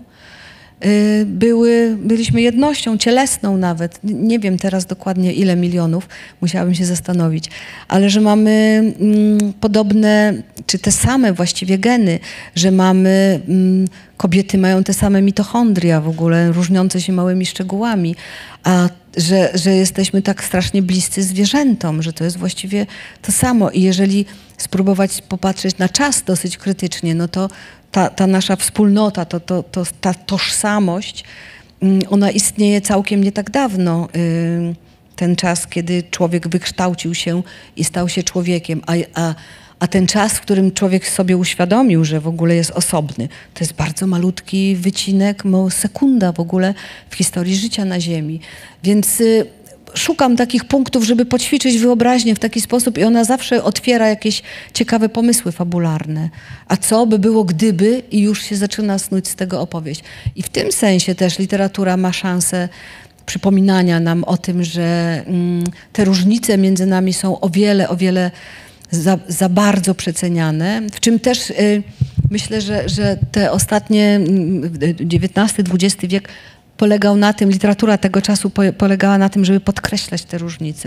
były, byliśmy jednością cielesną nawet. Nie wiem teraz dokładnie ile milionów, musiałabym się zastanowić, ale że mamy mm, podobne, czy te same właściwie geny, że mamy, mm, kobiety mają te same mitochondria w ogóle, różniące się małymi szczegółami, a że, że jesteśmy tak strasznie bliscy zwierzętom, że to jest właściwie to samo. I jeżeli spróbować popatrzeć na czas dosyć krytycznie, no to Ta, ta nasza wspólnota, to, to, to, ta tożsamość, ona istnieje całkiem nie tak dawno. Ten czas, kiedy człowiek wykształcił się i stał się człowiekiem, a, a, a ten czas, w którym człowiek sobie uświadomił, że w ogóle jest osobny, to jest bardzo malutki wycinek, sekunda w ogóle w historii życia na Ziemi. Więc szukam takich punktów, żeby poćwiczyć wyobraźnię w taki sposób i ona zawsze otwiera jakieś ciekawe pomysły fabularne. A co by było gdyby i już się zaczyna snuć z tego opowieść. I w tym sensie też literatura ma szansę przypominania nam o tym, że mm, te różnice między nami są o wiele, o wiele za, za bardzo przeceniane, w czym też y, myślę, że, że te ostatnie dziewiętnasty dwudziesty wiek polegał na tym, literatura tego czasu polegała na tym, żeby podkreślać te różnice,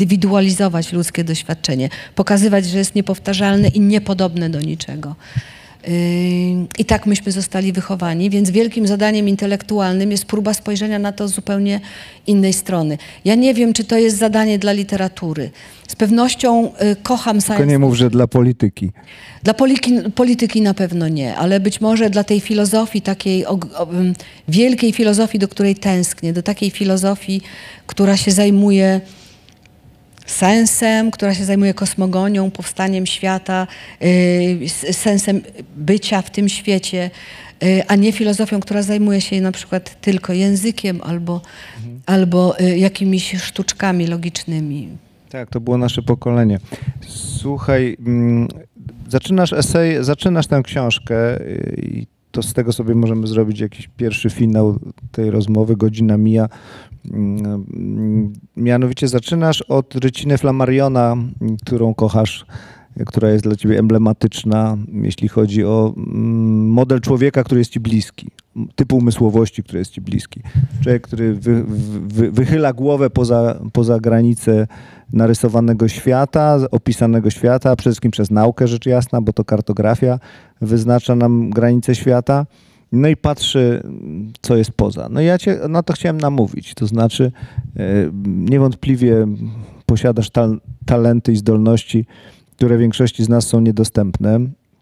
indywidualizować ludzkie doświadczenie, pokazywać, że jest niepowtarzalne i niepodobne do niczego. I tak myśmy zostali wychowani, więc wielkim zadaniem intelektualnym jest próba spojrzenia na to z zupełnie innej strony. Ja nie wiem, czy to jest zadanie dla literatury. Z pewnością kocham science.
Tylko nie mów, że dla polityki.
Dla poliki, polityki na pewno nie, ale być może dla tej filozofii, takiej o, o, wielkiej filozofii, do której tęsknię, do takiej filozofii, która się zajmuje sensem, która się zajmuje kosmogonią, powstaniem świata, yy, sensem bycia w tym świecie, yy, a nie filozofią, która zajmuje się na przykład tylko językiem albo, mhm. albo yy, jakimiś sztuczkami logicznymi.
Tak, to było nasze pokolenie. Słuchaj, mm, zaczynasz esej, zaczynasz tę książkę i to z tego sobie możemy zrobić jakiś pierwszy finał tej rozmowy, godzina mija. Mianowicie zaczynasz od ryciny Flammariona, którą kochasz, która jest dla ciebie emblematyczna, jeśli chodzi o model człowieka, który jest ci bliski, typu umysłowości, który jest ci bliski. Człowiek, który wy, wy, wychyla głowę poza, poza granicę narysowanego świata, opisanego świata, przede wszystkim przez naukę, rzecz jasna, bo to kartografia wyznacza nam granice świata. No i patrzy, co jest poza. No i ja cię na to chciałem namówić. To znaczy niewątpliwie posiadasz tal talenty i zdolności, które większości z nas są niedostępne.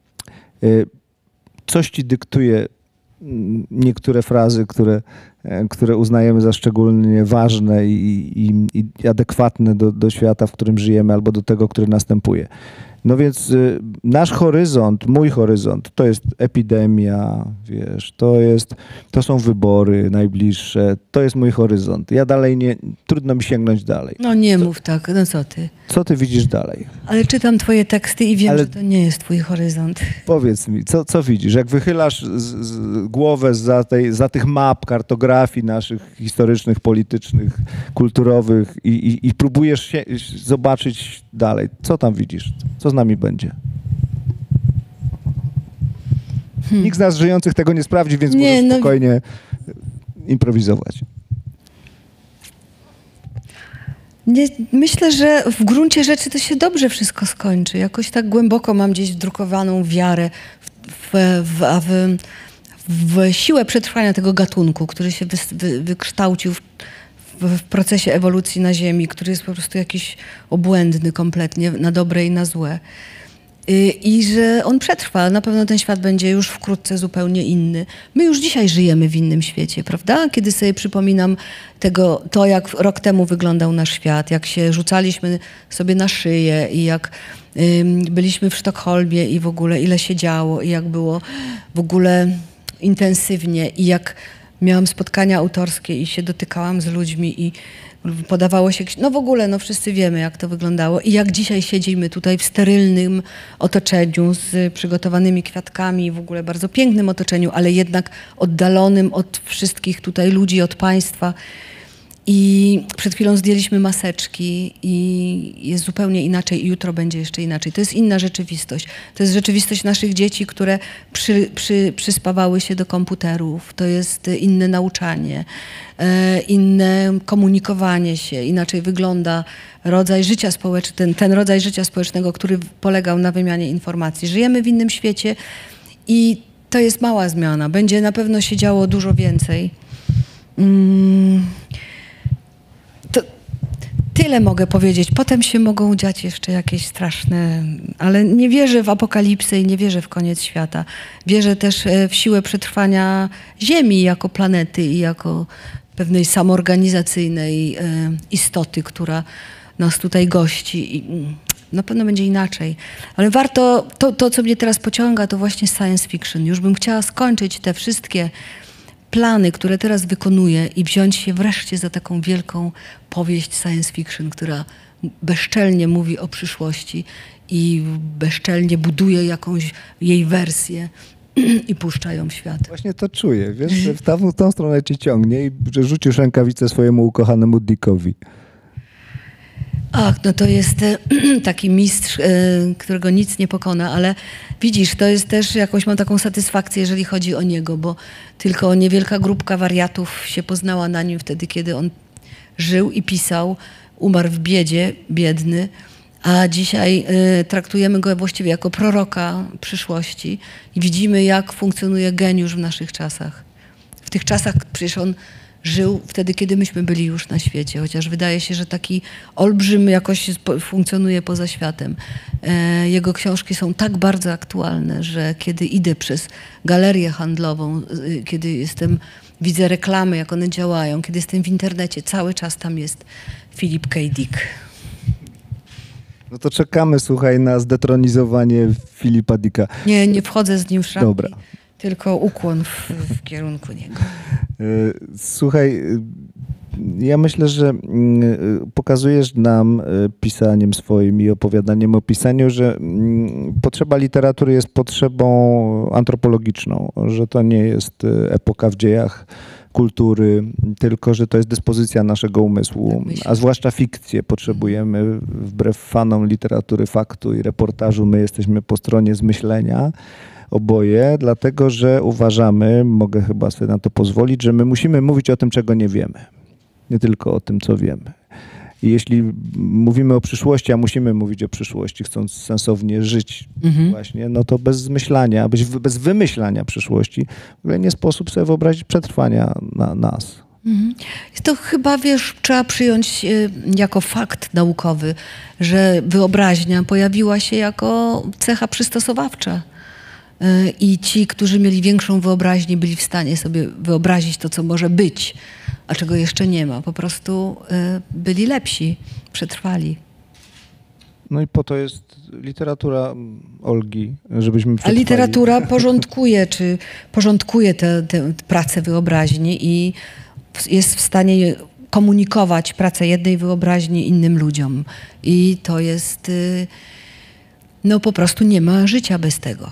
Coś ci dyktuje niektóre frazy, które, które uznajemy za szczególnie ważne i, i, i adekwatne do, do świata, w którym żyjemy, albo do tego, który następuje. No więc y, nasz horyzont, mój horyzont, to jest epidemia, wiesz, to jest, to są wybory najbliższe, to jest mój horyzont. Ja dalej nie, trudno mi sięgnąć dalej.
No nie co, mów tak, no co ty?
Co ty widzisz dalej?
Ale czytam twoje teksty i wiem,
Ale
że to nie jest twój horyzont.
Powiedz mi, co, co widzisz? Jak wychylasz z, z głowę za, tej, za tych map, kartografii naszych historycznych, politycznych, kulturowych i, i, i próbujesz się, zobaczyć dalej, co tam widzisz? Co z nami będzie? Hmm. Nikt z nas żyjących tego nie sprawdzi, więc nie, możesz spokojnie no... improwizować.
Nie, myślę, że w gruncie rzeczy to się dobrze wszystko skończy. Jakoś tak głęboko mam gdzieś wdrukowaną wiarę w, w, w, w siłę przetrwania tego gatunku, który się wy, wy, wykształcił w, w procesie ewolucji na Ziemi, który jest po prostu jakiś obłędny kompletnie, na dobre i na złe. I że on przetrwa. Na pewno ten świat będzie już wkrótce zupełnie inny. My już dzisiaj żyjemy w innym świecie, prawda? Kiedy sobie przypominam tego, to, jak rok temu wyglądał nasz świat, jak się rzucaliśmy sobie na szyję i jak ym, byliśmy w Sztokholmie i w ogóle ile się działo i jak było w ogóle intensywnie i jak miałam spotkania autorskie i się dotykałam z ludźmi i podawało się, no w ogóle, no wszyscy wiemy, jak to wyglądało i jak dzisiaj siedzimy tutaj w sterylnym otoczeniu z przygotowanymi kwiatkami, w ogóle bardzo pięknym otoczeniu, ale jednak oddalonym od wszystkich tutaj ludzi, od państwa. I przed chwilą zdjęliśmy maseczki i jest zupełnie inaczej i jutro będzie jeszcze inaczej. To jest inna rzeczywistość. To jest rzeczywistość naszych dzieci, które przy, przy, przyspawały się do komputerów. To jest inne nauczanie, e, inne komunikowanie się. Inaczej wygląda rodzaj życia społecznego, ten, ten rodzaj życia społecznego, który polegał na wymianie informacji. Żyjemy w innym świecie i to jest mała zmiana. Będzie na pewno się działo dużo więcej. Mm. To tyle mogę powiedzieć. Potem się mogą dziać jeszcze jakieś straszne... Ale nie wierzę w apokalipsę i nie wierzę w koniec świata. Wierzę też w siłę przetrwania Ziemi jako planety i jako pewnej samoorganizacyjnej istoty, która nas tutaj gości. I na pewno będzie inaczej. Ale warto... To, to, co mnie teraz pociąga, to właśnie science fiction. Już bym chciała skończyć te wszystkie plany, które teraz wykonuję i wziąć się wreszcie za taką wielką powieść science fiction, która bezczelnie mówi o przyszłości i bezczelnie buduje jakąś jej wersję i puszcza ją w świat.
Właśnie to czuję, wiesz, że w tą, tą stronę cię ciągnie i że rzucisz rękawicę swojemu ukochanemu Dickowi.
Ach, no to jest taki mistrz, którego nic nie pokona, ale widzisz, to jest też jakąś, mam taką satysfakcję, jeżeli chodzi o niego, bo tylko niewielka grupka wariatów się poznała na nim wtedy, kiedy on żył i pisał, umarł w biedzie, biedny, a dzisiaj y, traktujemy go właściwie jako proroka przyszłości i widzimy, jak funkcjonuje geniusz w naszych czasach. W tych czasach przecież on żył wtedy, kiedy myśmy byli już na świecie, chociaż wydaje się, że taki olbrzym jakoś funkcjonuje poza światem. E, jego książki są tak bardzo aktualne, że kiedy idę przez galerię handlową, y, kiedy jestem, widzę reklamy, jak one działają, kiedy jestem w internecie, cały czas tam jest Philip K. Dick.
No to czekamy, słuchaj, na zdetronizowanie Philipa Dicka.
Nie, nie wchodzę z nim w szranki,
Dobra.
tylko ukłon w, w kierunku niego.
Słuchaj, ja myślę, że pokazujesz nam pisaniem swoim i opowiadaniem o pisaniu, że potrzeba literatury jest potrzebą antropologiczną, że to nie jest epoka w dziejach kultury, tylko że to jest dyspozycja naszego umysłu, a zwłaszcza fikcję potrzebujemy. Wbrew fanom literatury faktu i reportażu, my jesteśmy po stronie zmyślenia. Oboje, dlatego że uważamy, mogę chyba sobie na to pozwolić, że my musimy mówić o tym, czego nie wiemy. Nie tylko o tym, co wiemy. I jeśli mówimy o przyszłości, a musimy mówić o przyszłości, chcąc sensownie żyć mhm. właśnie, no to bez zmyślania, bez wymyślania przyszłości w ogóle nie sposób sobie wyobrazić przetrwania na nas.
Mhm. To chyba, wiesz, trzeba przyjąć y, jako fakt naukowy, że wyobraźnia pojawiła się jako cecha przystosowawcza. I ci, którzy mieli większą wyobraźnię, byli w stanie sobie wyobrazić to, co może być, a czego jeszcze nie ma. Po prostu byli lepsi, przetrwali.
No i po to jest literatura Olgi, żebyśmy przetrwali.
A literatura porządkuje, czy porządkuje tę pracę wyobraźni i jest w stanie komunikować pracę jednej wyobraźni innym ludziom. I to jest, no po prostu nie ma życia bez tego.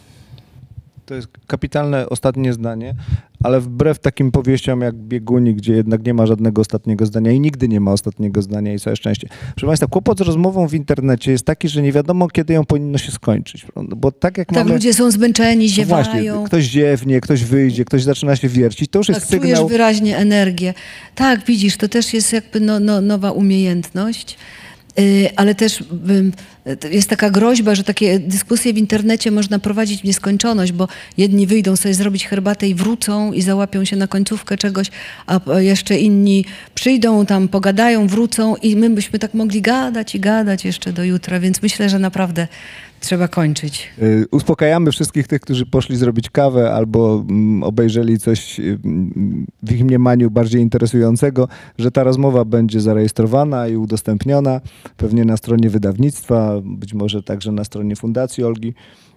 To jest kapitalne ostatnie zdanie, ale wbrew takim powieściom jak Bieguni, gdzie jednak nie ma żadnego ostatniego zdania i nigdy nie ma ostatniego zdania i całe szczęście. Proszę Państwa, kłopot z rozmową w internecie jest taki, że nie wiadomo, kiedy ją powinno się skończyć. Bo tak jak
tak,
mamy...
ludzie są zmęczeni, ziewają.
Właśnie, ktoś ziewnie, ktoś wyjdzie, ktoś zaczyna się wiercić. To już
tak,
jest sygnał...
czujesz wyraźnie energię. Tak, widzisz, to też jest jakby no, no, nowa umiejętność. Ale też jest taka groźba, że takie dyskusje w internecie można prowadzić w nieskończoność, bo jedni wyjdą sobie zrobić herbatę i wrócą i załapią się na końcówkę czegoś, a jeszcze inni przyjdą tam, pogadają, wrócą i my byśmy tak mogli gadać i gadać jeszcze do jutra, więc myślę, że naprawdę trzeba kończyć.
Uspokajamy wszystkich tych, którzy poszli zrobić kawę albo obejrzeli coś w ich mniemaniu bardziej interesującego, że ta rozmowa będzie zarejestrowana i udostępniona, pewnie na stronie wydawnictwa, być może także na stronie Fundacji Olgi.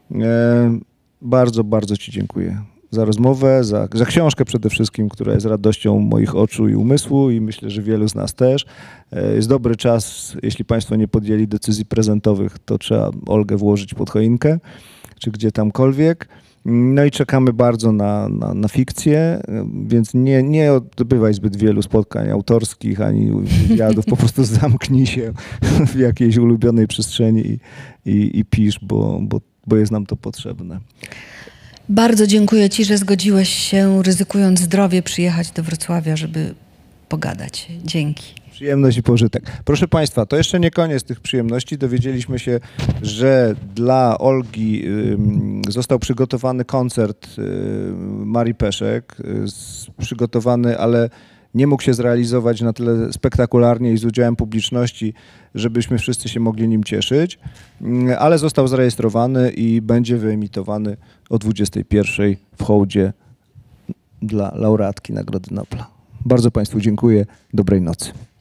Bardzo, bardzo Ci dziękuję za rozmowę, za, za książkę przede wszystkim, która jest radością moich oczu i umysłu i myślę, że wielu z nas też. Jest dobry czas, jeśli Państwo nie podjęli decyzji prezentowych, to trzeba Olgę włożyć pod choinkę, czy gdzie tamkolwiek. No i czekamy bardzo na, na, na fikcję, więc nie, nie odbywaj zbyt wielu spotkań autorskich ani wywiadów, po prostu zamknij się w jakiejś ulubionej przestrzeni i, i, i pisz, bo, bo, bo jest nam to potrzebne.
Bardzo dziękuję Ci, że zgodziłeś się, ryzykując zdrowie, przyjechać do Wrocławia, żeby pogadać. Dzięki.
Przyjemność i pożytek. Proszę Państwa, to jeszcze nie koniec tych przyjemności. Dowiedzieliśmy się, że dla Olgi y, został przygotowany koncert y, Marii Peszek. Y, przygotowany, ale nie mógł się zrealizować na tyle spektakularnie i z udziałem publiczności, żebyśmy wszyscy się mogli nim cieszyć, ale został zarejestrowany i będzie wyemitowany o dwudziestej pierwszej w hołdzie dla laureatki Nagrody Nobla. Bardzo Państwu dziękuję. Dobrej nocy.